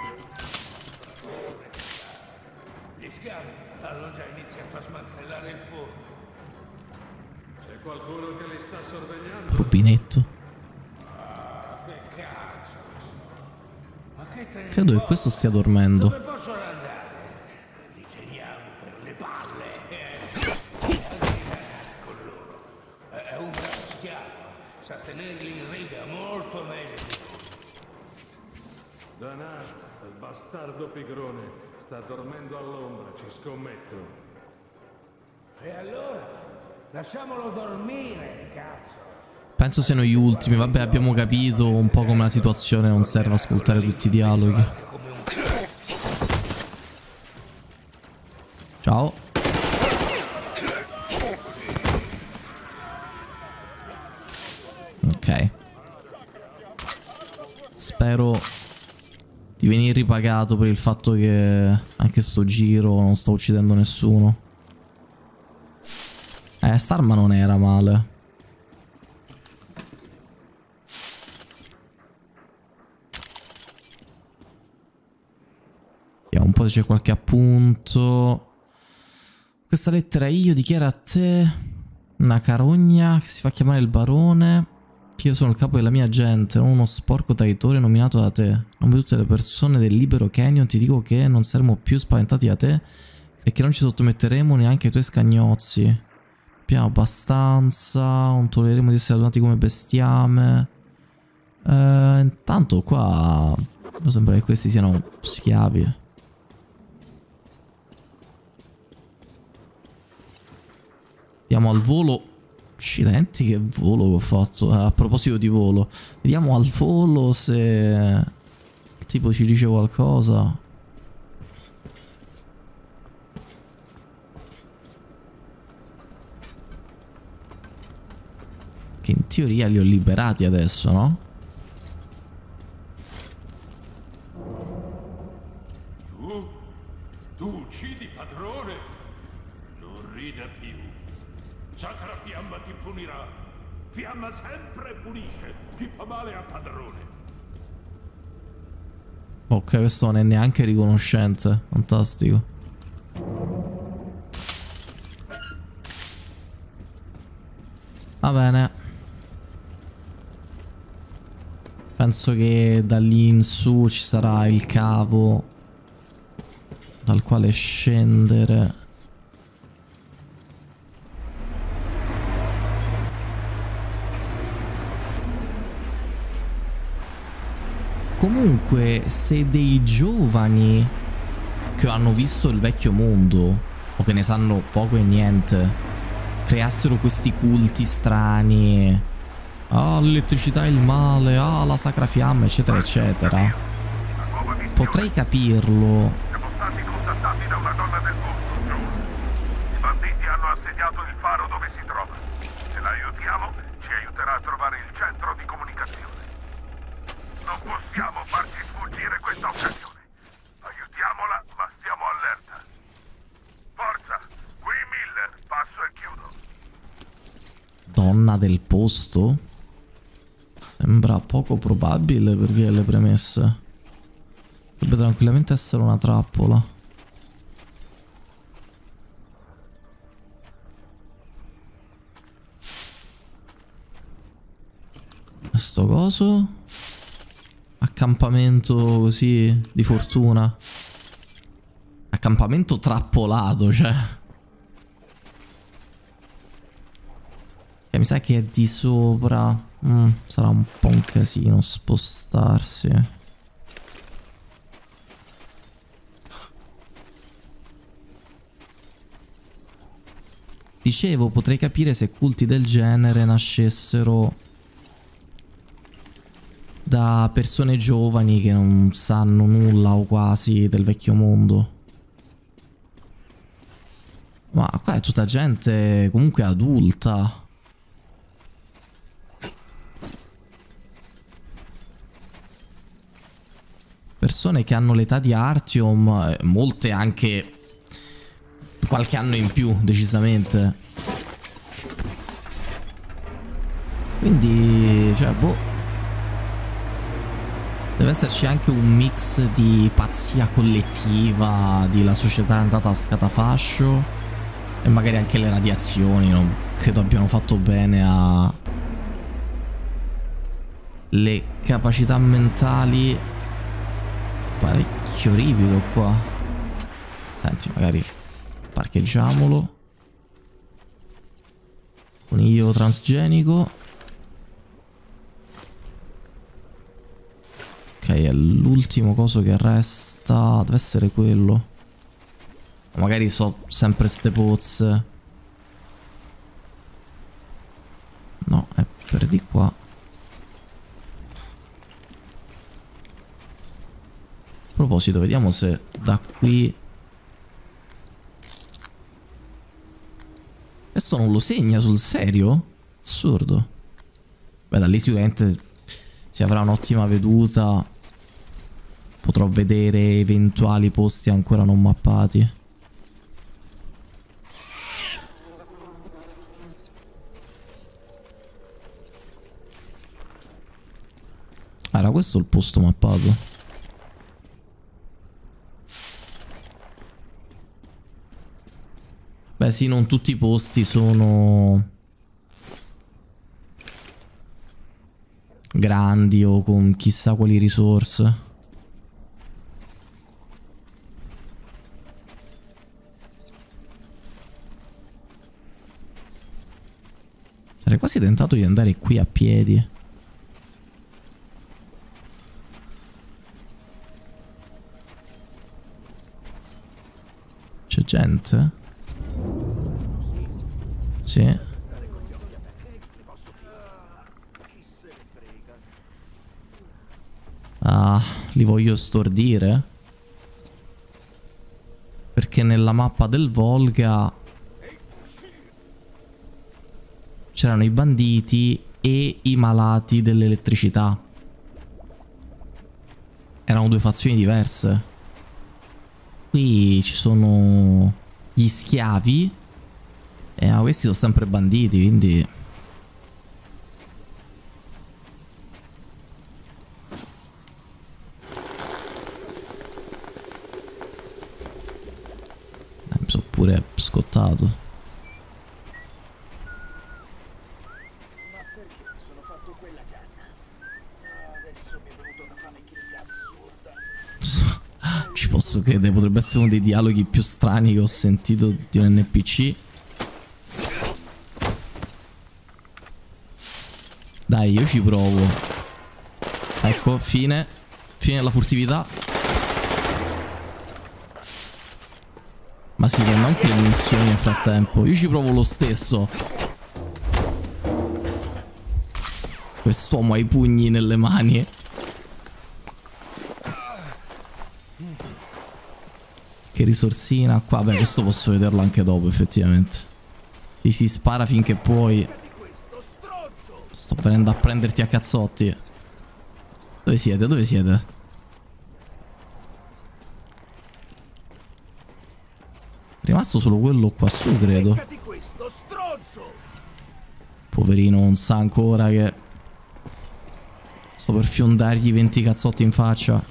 S8: Gli schiavi hanno già iniziato a smantellare il forno.
S11: C'è qualcuno che li sta sorvegliando?
S1: Rubinetto.
S8: Che cazzo Ma che te ne
S1: Credo che questo stia dormendo.
S8: Dove possono andare? Li teniamo per le palle. Con loro. È un bravo schiavo. Sa tenerli in riga molto meglio di noi.
S11: Danat, il bastardo pigrone, sta dormendo all'ombra, ci scommetto.
S8: E allora? Lasciamolo dormire, cazzo.
S1: Penso siano gli ultimi. Vabbè, abbiamo capito un po' come la situazione. Non serve ascoltare tutti i dialoghi. Ciao. Ok. Spero di venire ripagato per il fatto che anche sto giro non sto uccidendo nessuno. Eh, st'arma non era male. Vediamo un po' se c'è qualche appunto. Questa lettera io dichiaro a te, una carogna che si fa chiamare il barone, che io sono il capo della mia gente, non uno sporco traitore nominato da te. Non per tutte le persone del libero Canyon ti dico che non saremo più spaventati da te e che non ci sottometteremo neanche ai tuoi scagnozzi. Abbiamo abbastanza. Non tolereremo di essere adunati come bestiame. Eh, intanto qua mi sembra che questi siano schiavi. Andiamo al volo. Accidenti, che volo che ho fatto. A proposito di volo, vediamo al volo se il tipo ci dice qualcosa. Che in teoria li ho liberati adesso, no?
S11: Tu? Tu uccidi padrone? Non rida più. Sacra fiamma ti punirà. Fiamma sempre punisce chi fa male a padrone.
S1: Ok, questo non è neanche riconoscente. Fantastico. Va bene. Penso che da lì in su ci sarà il cavo dal quale scendere. Comunque, se dei giovani che hanno visto il vecchio mondo, o che ne sanno poco e niente, creassero questi culti strani, ah, l'elettricità è il male, ah, la sacra fiamma, eccetera, eccetera, potrei capirlo.
S4: Siamo stati contattati da una donna del posto, Joe. I banditi hanno assediato il faro dove si trova. Se la aiutiamo, ci aiuterà a trovare il centro di comunicazione. Non possiamo farci sfuggire questa occasione. Aiutiamola, ma stiamo allerta. Forza, qui Miller, passo e chiudo.
S1: Donna del posto? Sembra poco probabile per via delle premesse. Potrebbe tranquillamente essere una trappola. Sto coso? Accampamento così di fortuna. Accampamento trappolato, cioè. Che mi sa che è di sopra. Mm, sarà un po' un casino spostarsi. Dicevo, potrei capire se culti del genere nascessero da persone giovani che non sanno nulla o quasi del vecchio mondo. Ma qua è tutta gente comunque adulta. Persone che hanno l'età di Artyom, molte anche qualche anno in più, decisamente. Quindi, cioè, boh. Deve esserci anche un mix di pazzia collettiva, di la società è andata a scatafascio, e magari anche le radiazioni non credo abbiano fatto bene a le capacità mentali. Parecchio ripido qua. Senti, magari parcheggiamolo. Coniglio transgenico. Ok, è l'ultimo coso che resta. Deve essere quello. Magari so sempre ste pozze. No, è per di qua. A proposito, vediamo se da qui... Questo non lo segna sul serio? Assurdo. Beh, da lì sicuramente si avrà un'ottima veduta. Potrò vedere eventuali posti ancora non mappati. Era questo il posto mappato? Beh sì, non tutti i posti sono grandi o con chissà quali risorse. quasi tentato di andare qui a piedi. C'è gente? Sì. Ah, li voglio stordire? Perché nella mappa del Volga c'erano i banditi e i malati dell'elettricità. Erano due fazioni diverse. Qui ci sono gli schiavi. Eh, ma questi sono sempre banditi, quindi... Eh, mi sono pure scottato. Ci posso credere, potrebbe essere uno dei dialoghi più strani che ho sentito di un N P C. Dai, io ci provo. Ecco, fine. Fine della furtività. Ma si danno anche le munizioni nel frattempo. Io ci provo lo stesso. Quest'uomo ha i pugni nelle mani. Che risorsina qua. Beh, questo posso vederlo anche dopo, effettivamente. Ti si spara finché puoi. Sto venendo a prenderti a cazzotti. Dove siete? Dove siete? È rimasto solo quello qua su, credo. Poverino, non sa ancora che sto per fiondargli venti cazzotti in faccia.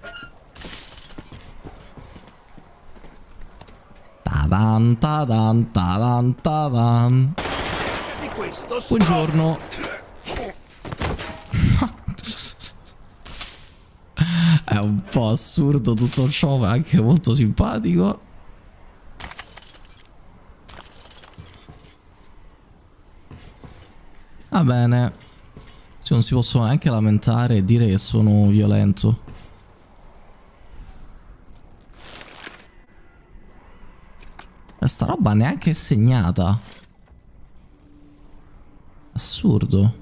S1: Tadan, tadan, tadan, tadan. Buongiorno. È un po' assurdo tutto ciò, ma anche molto simpatico. Va bene. Se non si possono neanche lamentare e dire che sono violento. Questa roba neanche è segnata. Assurdo.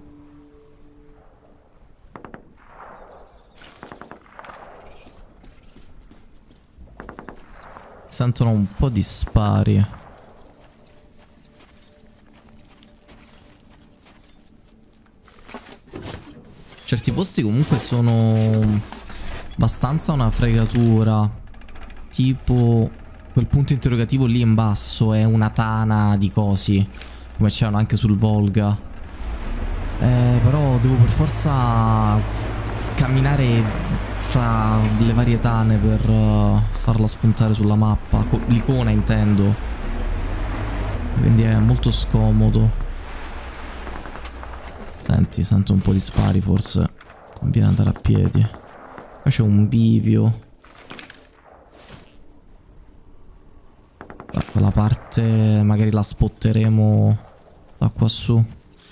S1: Sentono un po' di spari. Certi posti comunque sono abbastanza una fregatura. Tipo quel punto interrogativo lì in basso è una tana di cosi, come c'erano anche sul Volga. Eh, però devo per forza camminare fra le varie tane per uh, farla spuntare sulla mappa. L'icona intendo. Quindi è molto scomodo. Senti, sento un po' di spari, forse conviene andare a piedi. Qua c'è un bivio. Quella parte magari la spotteremo da qua su.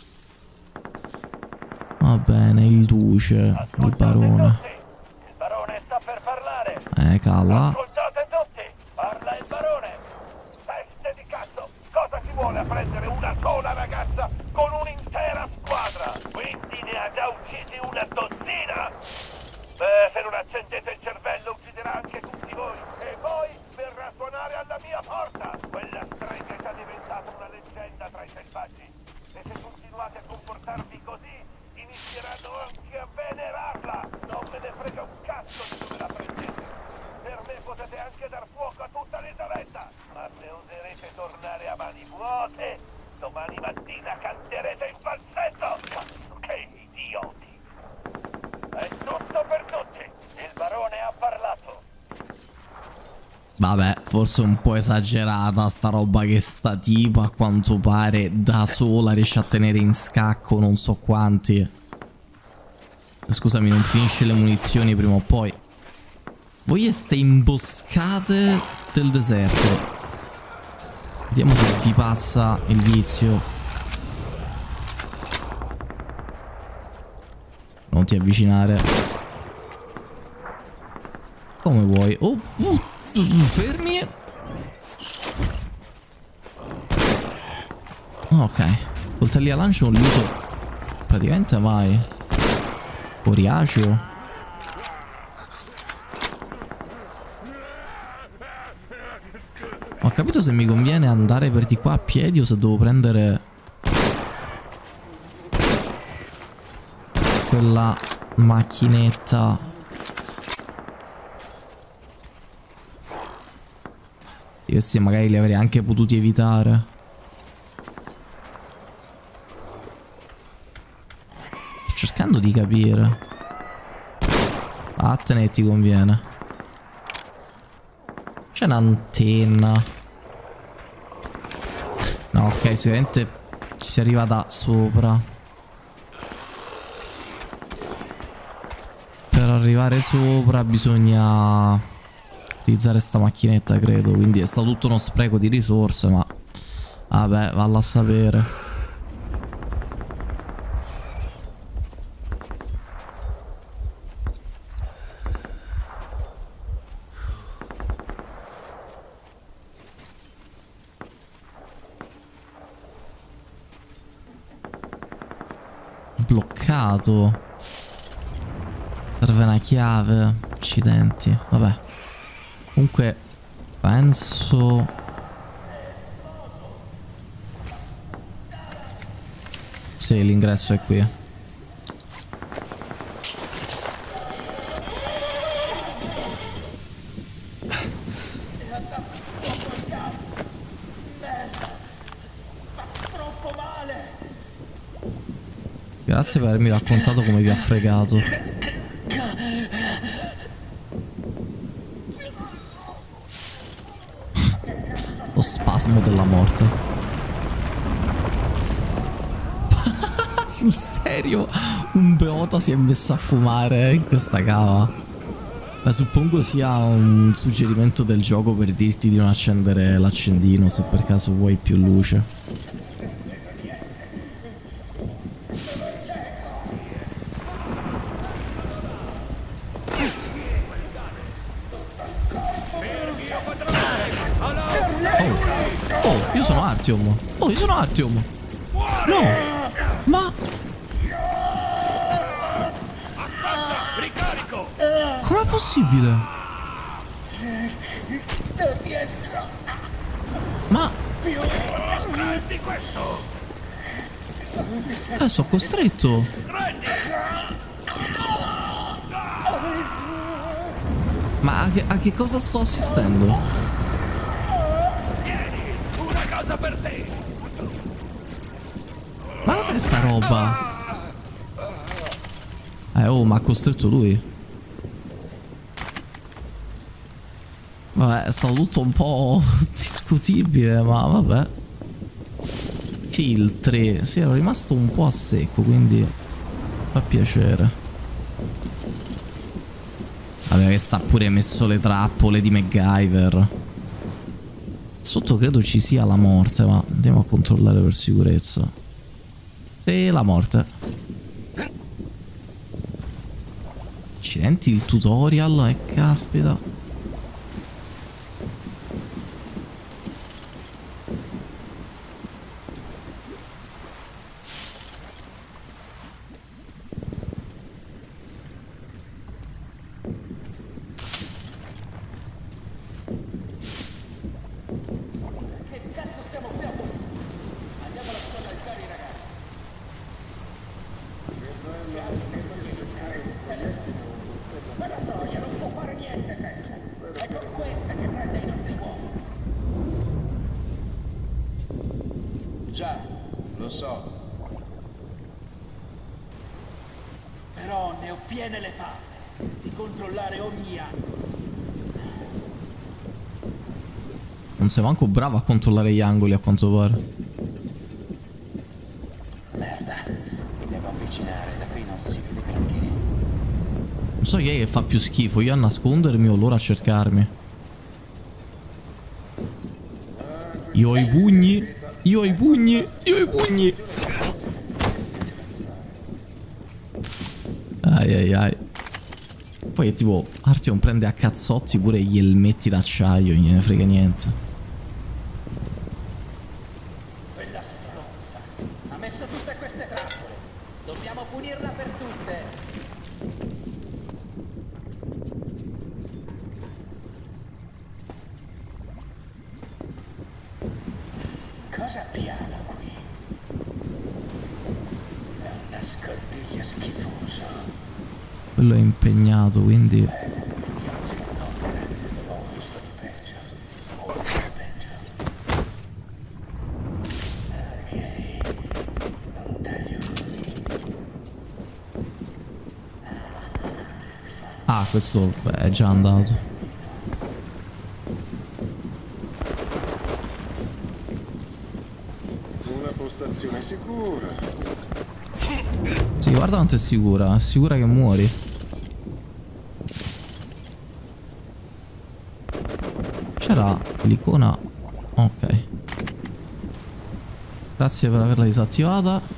S1: Va bene, il duce, il barone.
S8: Il barone sta per parlare.
S1: Eh, calla.
S8: Ascoltate tutti, parla il barone. Teste di cazzo, cosa ci vuole a prendere una sola ragazza con un'intera squadra? Quindi ne ha già uccisi una dozzina? Beh, se non accendete il cervello ucciderà anche tutti voi. E poi verrà a suonare alla mia porta. Quella strega è già diventata una leggenda tra i selvaggi. E se continuate a comportarvi così, inizieranno anche a venerarla. Non me ne frega un cazzo di dove la prendete. Per me potete anche dar fuoco a tutta l'isoletta. Ma se oserete tornare a mani vuote, domani mattina canterete in falsetto. Cazzo, che idioti. È tutto per tutti. Il barone ha parlato.
S1: Vabbè, forse un po' esagerata sta roba che sta tipo a quanto pare da sola riesce a tenere in scacco non so quanti. Scusami, non finisce le munizioni prima o poi. Voi ste imboscate del deserto. Vediamo se ti passa il vizio. non ti avvicinare. Come vuoi. Oh, uh, fermi. Ok. Coltelli a lancio non li uso praticamente mai. Coriaceo. Ho capito se mi conviene andare per di qua a piedi o se devo prendere quella macchinetta. Sì, questi magari li avrei anche potuti evitare. Sto cercando di capire. Vattene che ti conviene. C'è un'antenna. No, ok, sicuramente ci si arriva da sopra. Per arrivare sopra bisogna utilizzare sta macchinetta, credo. Quindi è stato tutto uno spreco di risorse, ma vabbè, valla a sapere. Bloccato. Serve una chiave. Accidenti. Vabbè. Comunque penso sì, l'ingresso è qui. Grazie per avermi raccontato come vi ha fregato. Lo spasmo della morte. Sul serio? Un beota si è messo a fumare in questa cava. Ma suppongo sia un suggerimento del gioco per dirti di non accendere l'accendino se per caso vuoi più luce. Io sono Artyom. Oh, io sono Artyom. No. Ma
S5: Aspetta, ricarico.
S1: com'è possibile?
S5: Non riesco.
S1: Ma
S5: Prendi questo.
S1: eh, sono costretto.
S5: Prendi.
S1: Ma a che, a che cosa sto assistendo?
S5: Per te.
S1: Ma cos'è sta roba? Eh oh, ma ha costretto lui. Vabbè, è stato tutto un po' discutibile, ma vabbè. Filtri. Sì, ero rimasto un po' a secco, quindi fa piacere. Vabbè, che sta pure messo le trappole di MacGyver. Sotto credo ci sia la morte, ma andiamo a controllare per sicurezza. Sì, la morte. Accidenti, il tutorial, e eh, caspita.
S12: Già, lo so. Però ne ho piene le palle di controllare ogni angolo.
S1: Non sei manco bravo a controllare gli angoli, a quanto pare.
S12: Merda, mi devo avvicinare, da qui non si vede granché.
S1: Non so chi è che fa più schifo, io a nascondermi o loro a cercarmi. Io ho i pugni. Io ho i pugni. Io ho i pugni. Ai ai ai. Poi tipo Artyom prende a cazzotti pure gli elmetti d'acciaio, non gliene frega niente.
S12: Quella stronza ha messo tutte queste trappole. Dobbiamo punirla per tutte. Cosa abbiamo qui? È una scorbiglia schifosa.
S1: Quello è impegnato, quindi... Ah, questo beh, è già andato.
S13: Una postazione sicura.
S1: Sì, guarda quanto è sicura. È sicura che muori. C'era l'icona. Ok. Grazie per averla disattivata.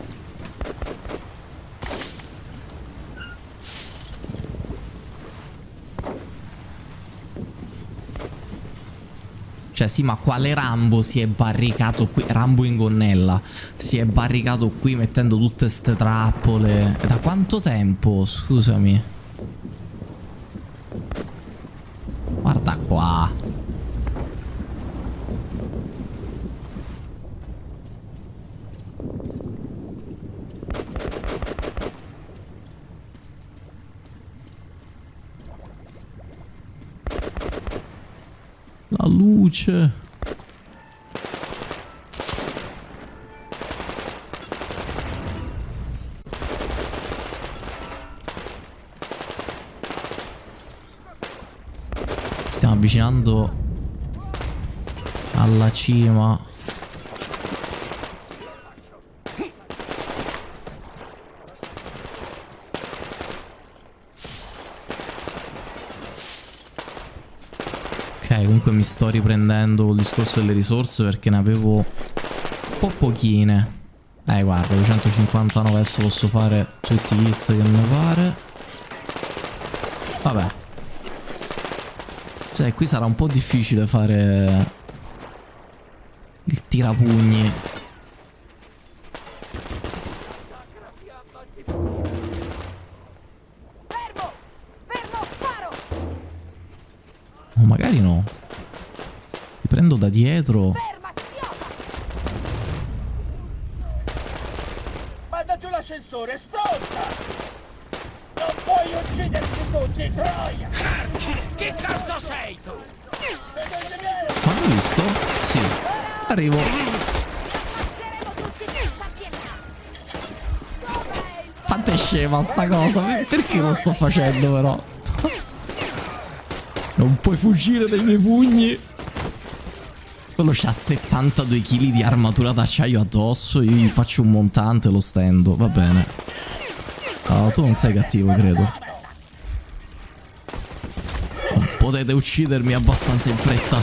S1: Cioè sì, ma quale Rambo si è barricato qui? Rambo in gonnella. Si è barricato qui mettendo tutte ste trappole. Da quanto tempo? Scusami. Guarda qua. La luce. Stiamo avvicinando alla cima. Ok, comunque mi sto riprendendo col discorso delle risorse perché ne avevo un po' pochine. Eh guarda, duecentocinquantanove adesso posso fare tutti gli hits che mi pare. Vabbè. Cioè, qui sarà un po' difficile fare il tirapugni. O magari no. Ti prendo da dietro.
S12: Manda giù l'ascensore, stronza! Non puoi ucciderci tutti, troia! Che cazzo sei tu?
S1: Ma l'ho visto? Sì. Arrivo. Quanto è scema sta cosa. Perché lo sto facendo però? Non puoi fuggire dai miei pugni. Quello c'ha settantadue chili di armatura d'acciaio addosso. Io gli faccio un montante e lo stendo. Va bene. Oh, tu non sei cattivo, credo. Non potete uccidermi abbastanza in fretta.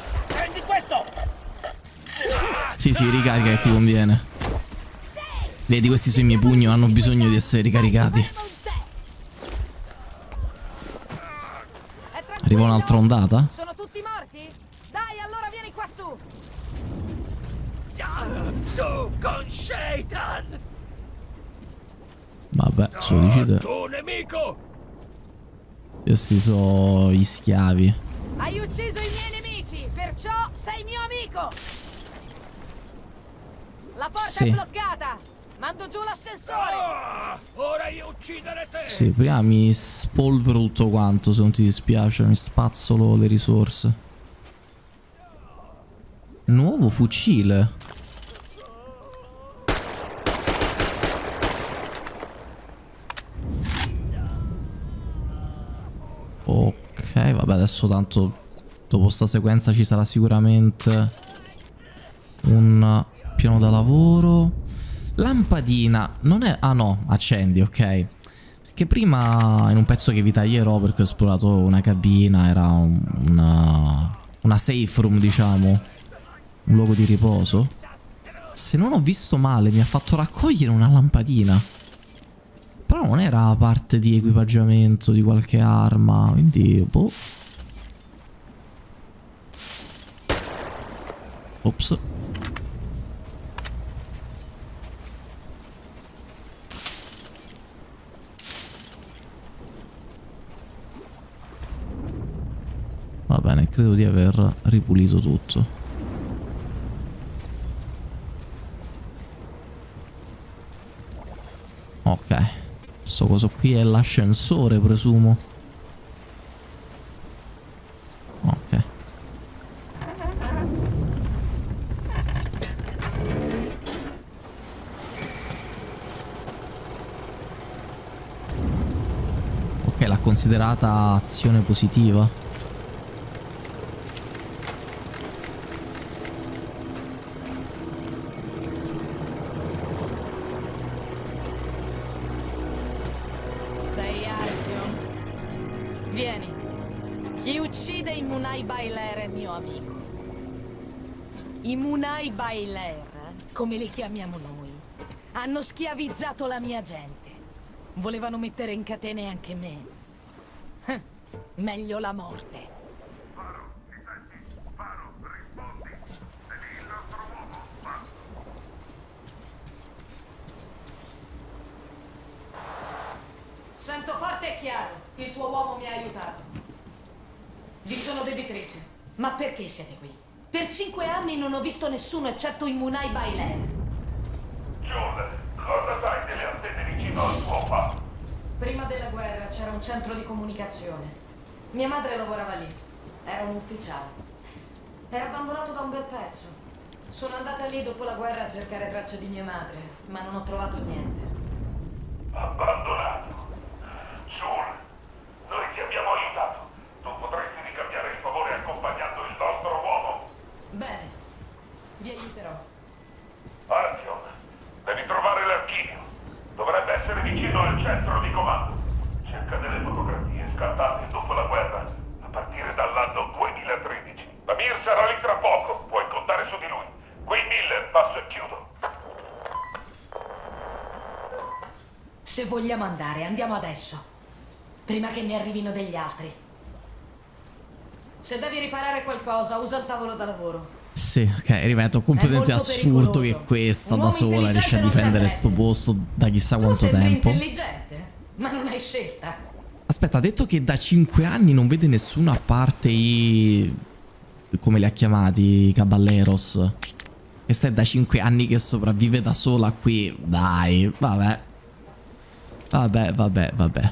S1: Sì, sì, ricarica che ti conviene. Vedi, questi sui miei pugni hanno bisogno di essere ricaricati. Arriva un'altra ondata?
S2: Sono tutti morti? Dai, allora vieni qua su.
S5: Tu con Shaitan!
S1: Vabbè, se lo dici te.
S5: Tu nemico!
S1: Questi sono gli schiavi.
S2: Hai ucciso i miei nemici, perciò sei mio amico. La porta
S1: Sì.
S2: è bloccata. Mando giù l'ascensore.
S5: Ah, ora io uccidere te!
S1: Sì, prima mi spolvero tutto quanto, se non ti dispiace. Mi spazzolo le risorse. Nuovo fucile. Ok, vabbè, adesso tanto dopo sta sequenza ci sarà sicuramente un piano da lavoro. Lampadina, non è... Ah no, accendi, ok. Perché prima in un pezzo che vi taglierò, perché ho esplorato una cabina, era un, una, una safe room, diciamo, un luogo di riposo. Se non ho visto male mi ha fatto raccogliere una lampadina. Però Però non era parte di equipaggiamento di qualche arma, quindi boh. Ops. Va bene, credo di aver ripulito tutto. Ok, questo coso qui è l'ascensore, presumo. Ok. Ok, l'ha considerata azione positiva.
S14: I Munai Bailer, come li chiamiamo noi, hanno schiavizzato la mia gente. Volevano mettere in catene anche me. Eh, meglio la morte.
S8: Faro, ti senti? Faro, rispondi. Sei lì il nostro uomo, Faro.
S14: Sento forte e chiaro. Il tuo uomo mi ha aiutato. Vi sono debitrice. Ma perché siete qui? Per cinque anni non ho visto nessuno eccetto i Munai Bailer.
S8: Jule, cosa sai delle antenne vicino al tuo faro?
S14: Prima della guerra c'era un centro di comunicazione. Mia madre lavorava lì. Era un ufficiale. Era abbandonato da un bel pezzo. Sono andata lì dopo la guerra a cercare tracce di mia madre, ma non ho trovato niente.
S8: Abbandonato? Jule, noi ti abbiamo aiutato. Tu potresti ricambiare il favore accompagnando il nostro uomo?
S14: Bene, vi aiuterò.
S8: Artyom, devi trovare l'archivio. Dovrebbe essere vicino al centro di comando. Cerca delle fotografie scattate dopo la guerra, a partire dall'anno duemilatredici. Damir sarà lì tra poco, puoi contare su di lui. Qui Miller, passo e chiudo.
S14: Se vogliamo andare, andiamo adesso. Prima che ne arrivino degli altri. Se devi riparare qualcosa, usa il tavolo da lavoro.
S1: Sì, ok, ripeto, completamente assurdo che questa da sola riesce a difendere sto posto da chissà quanto tempo.
S14: Intelligente, ma non hai scelta.
S1: Aspetta, ha detto che da cinque anni non vede nessuno a parte i... come li ha chiamati? I caballeros. Questa è da cinque anni che sopravvive da sola qui. Dai, vabbè. Vabbè, vabbè, vabbè.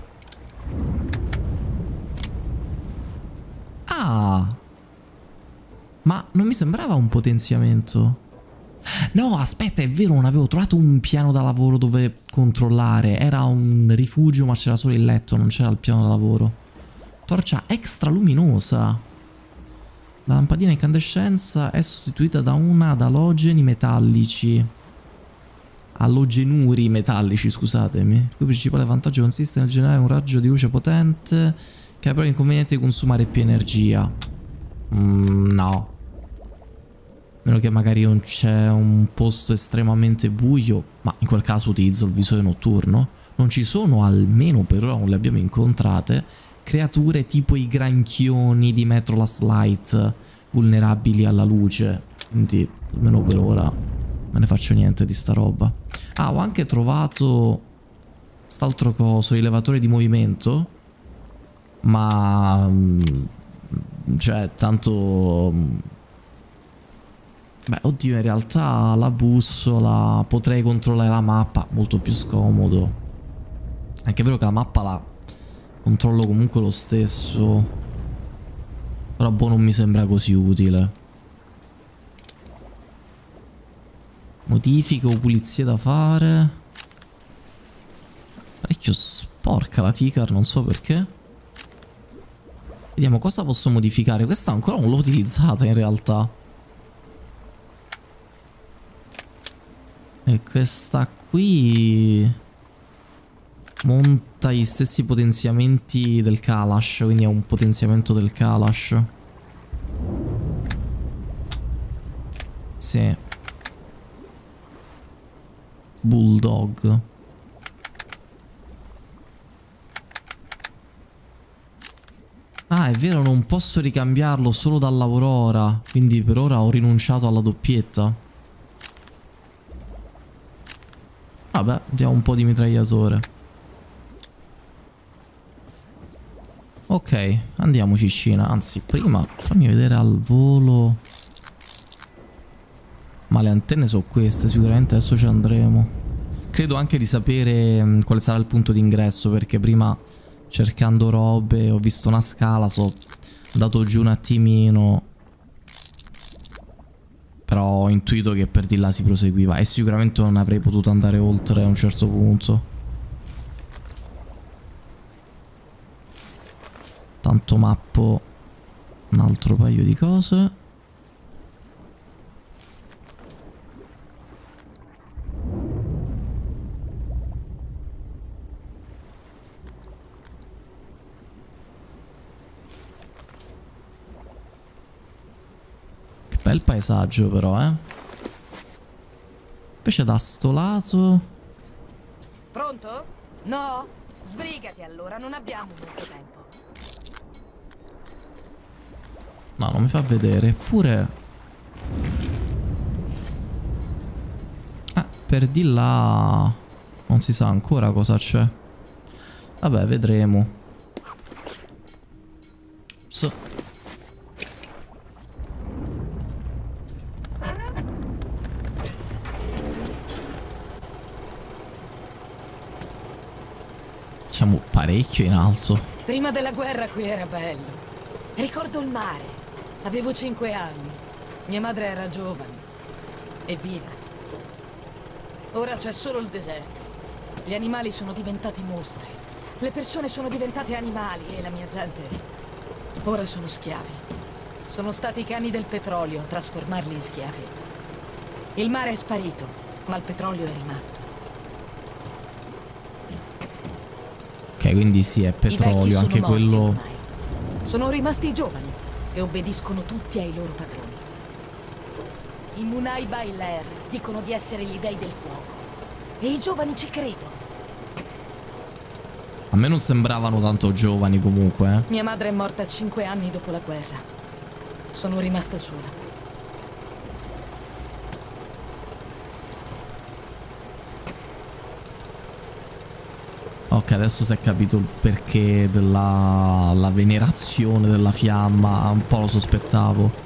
S1: Ah, ma non mi sembrava un potenziamento? No, aspetta, è vero, non avevo trovato un piano da lavoro dove controllare. Era un rifugio, ma c'era solo il letto, non c'era il piano da lavoro. Torcia extra luminosa. La lampadina incandescenza è sostituita da una ad alogeni metallici. Alogenuri metallici, scusatemi. Il cui principale vantaggio consiste nel generare un raggio di luce potente che ha però l'inconveniente di consumare più energia. Mm, no. A meno che magari non c'è un posto estremamente buio, ma in quel caso utilizzo il visore notturno. Non ci sono, almeno per ora non le abbiamo incontrate, creature tipo i granchioni di Metro Last Light vulnerabili alla luce. Quindi, almeno per ora, non ne faccio niente di sta roba. Ah, ho anche trovato st'altro coso, rilevatore di movimento. Ma... cioè, tanto... beh, oddio, in realtà la bussola... potrei controllare la mappa, molto più scomodo. Anche è vero che la mappa la controllo comunque lo stesso. Però boh, non mi sembra così utile. Modifiche o pulizie da fare. Parecchio sporca la Ticar, non so perché. Vediamo cosa posso modificare. Questa ancora non l'ho utilizzata in realtà. E questa qui monta gli stessi potenziamenti del Kalash, quindi è un potenziamento del Kalash. Sì. Bulldog. Ah, è vero, non posso ricambiarlo solo dall'Aurora. Quindi per ora ho rinunciato alla doppietta. Vabbè, diamo un po' di mitragliatore. Ok, andiamo Ciccina. Anzi, prima fammi vedere al volo. Ma le antenne sono queste, sicuramente adesso ci andremo. Credo anche di sapere mh, quale sarà il punto d'ingresso, perché prima cercando robe ho visto una scala, sono andato giù un attimino. Però ho intuito che per di là si proseguiva e sicuramente non avrei potuto andare oltre a un certo punto. Tanto mappo un altro paio di cose. Che bel paesaggio però, eh. Invece da sto lato...
S14: Pronto? No? Sbrigati allora, non abbiamo molto tempo.
S1: No, non mi fa vedere. Eppure... Ah, per di là... Non si sa ancora cosa c'è. Vabbè, vedremo. So. Siamo parecchio in alto.
S14: Prima della guerra qui era bello. Ricordo il mare. Avevo cinque anni. Mia madre era giovane e viva. Ora c'è solo il deserto. Gli animali sono diventati mostri. Le persone sono diventate animali e la mia gente ora sono schiavi. Sono stati i cani del petrolio a trasformarli in schiavi. Il mare è sparito, ma il petrolio è rimasto.
S1: Ok, quindi sì, è petrolio, anche quello...
S14: Ormai. Sono rimasti i giovani e obbediscono tutti ai loro padroni. I Munai Bailer dicono di essere gli dei del fuoco e i giovani ci credono.
S1: A me non sembravano tanto giovani comunque, eh.
S14: Mia madre è morta cinque anni dopo la guerra. Sono rimasta sola.
S1: Ok, adesso si è capito il perché della la venerazione della fiamma, un po' lo sospettavo.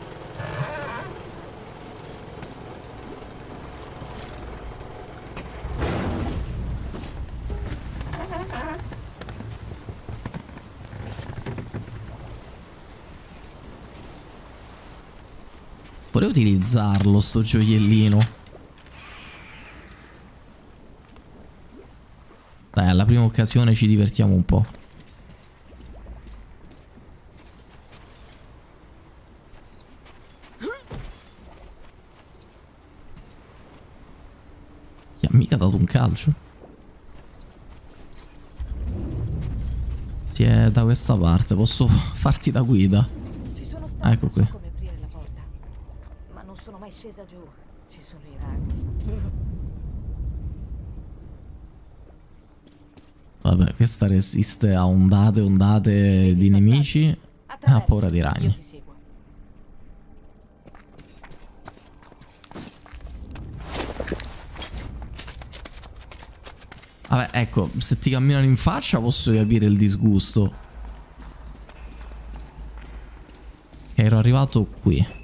S1: Vorrei utilizzarlo sto gioiellino. Dai, alla prima occasione ci divertiamo un po'. Gli ha mica dato un calcio. Si è da questa parte, posso farti da guida. Ah, ecco qui.
S14: Come aprire la porta, ma non sono mai scesa giù. Ci sono i ragni.
S1: Vabbè, questa resiste a ondate e ondate di nemici e ha paura di ragni. Vabbè, ecco, se ti camminano in faccia posso capire il disgusto. Ero arrivato qui.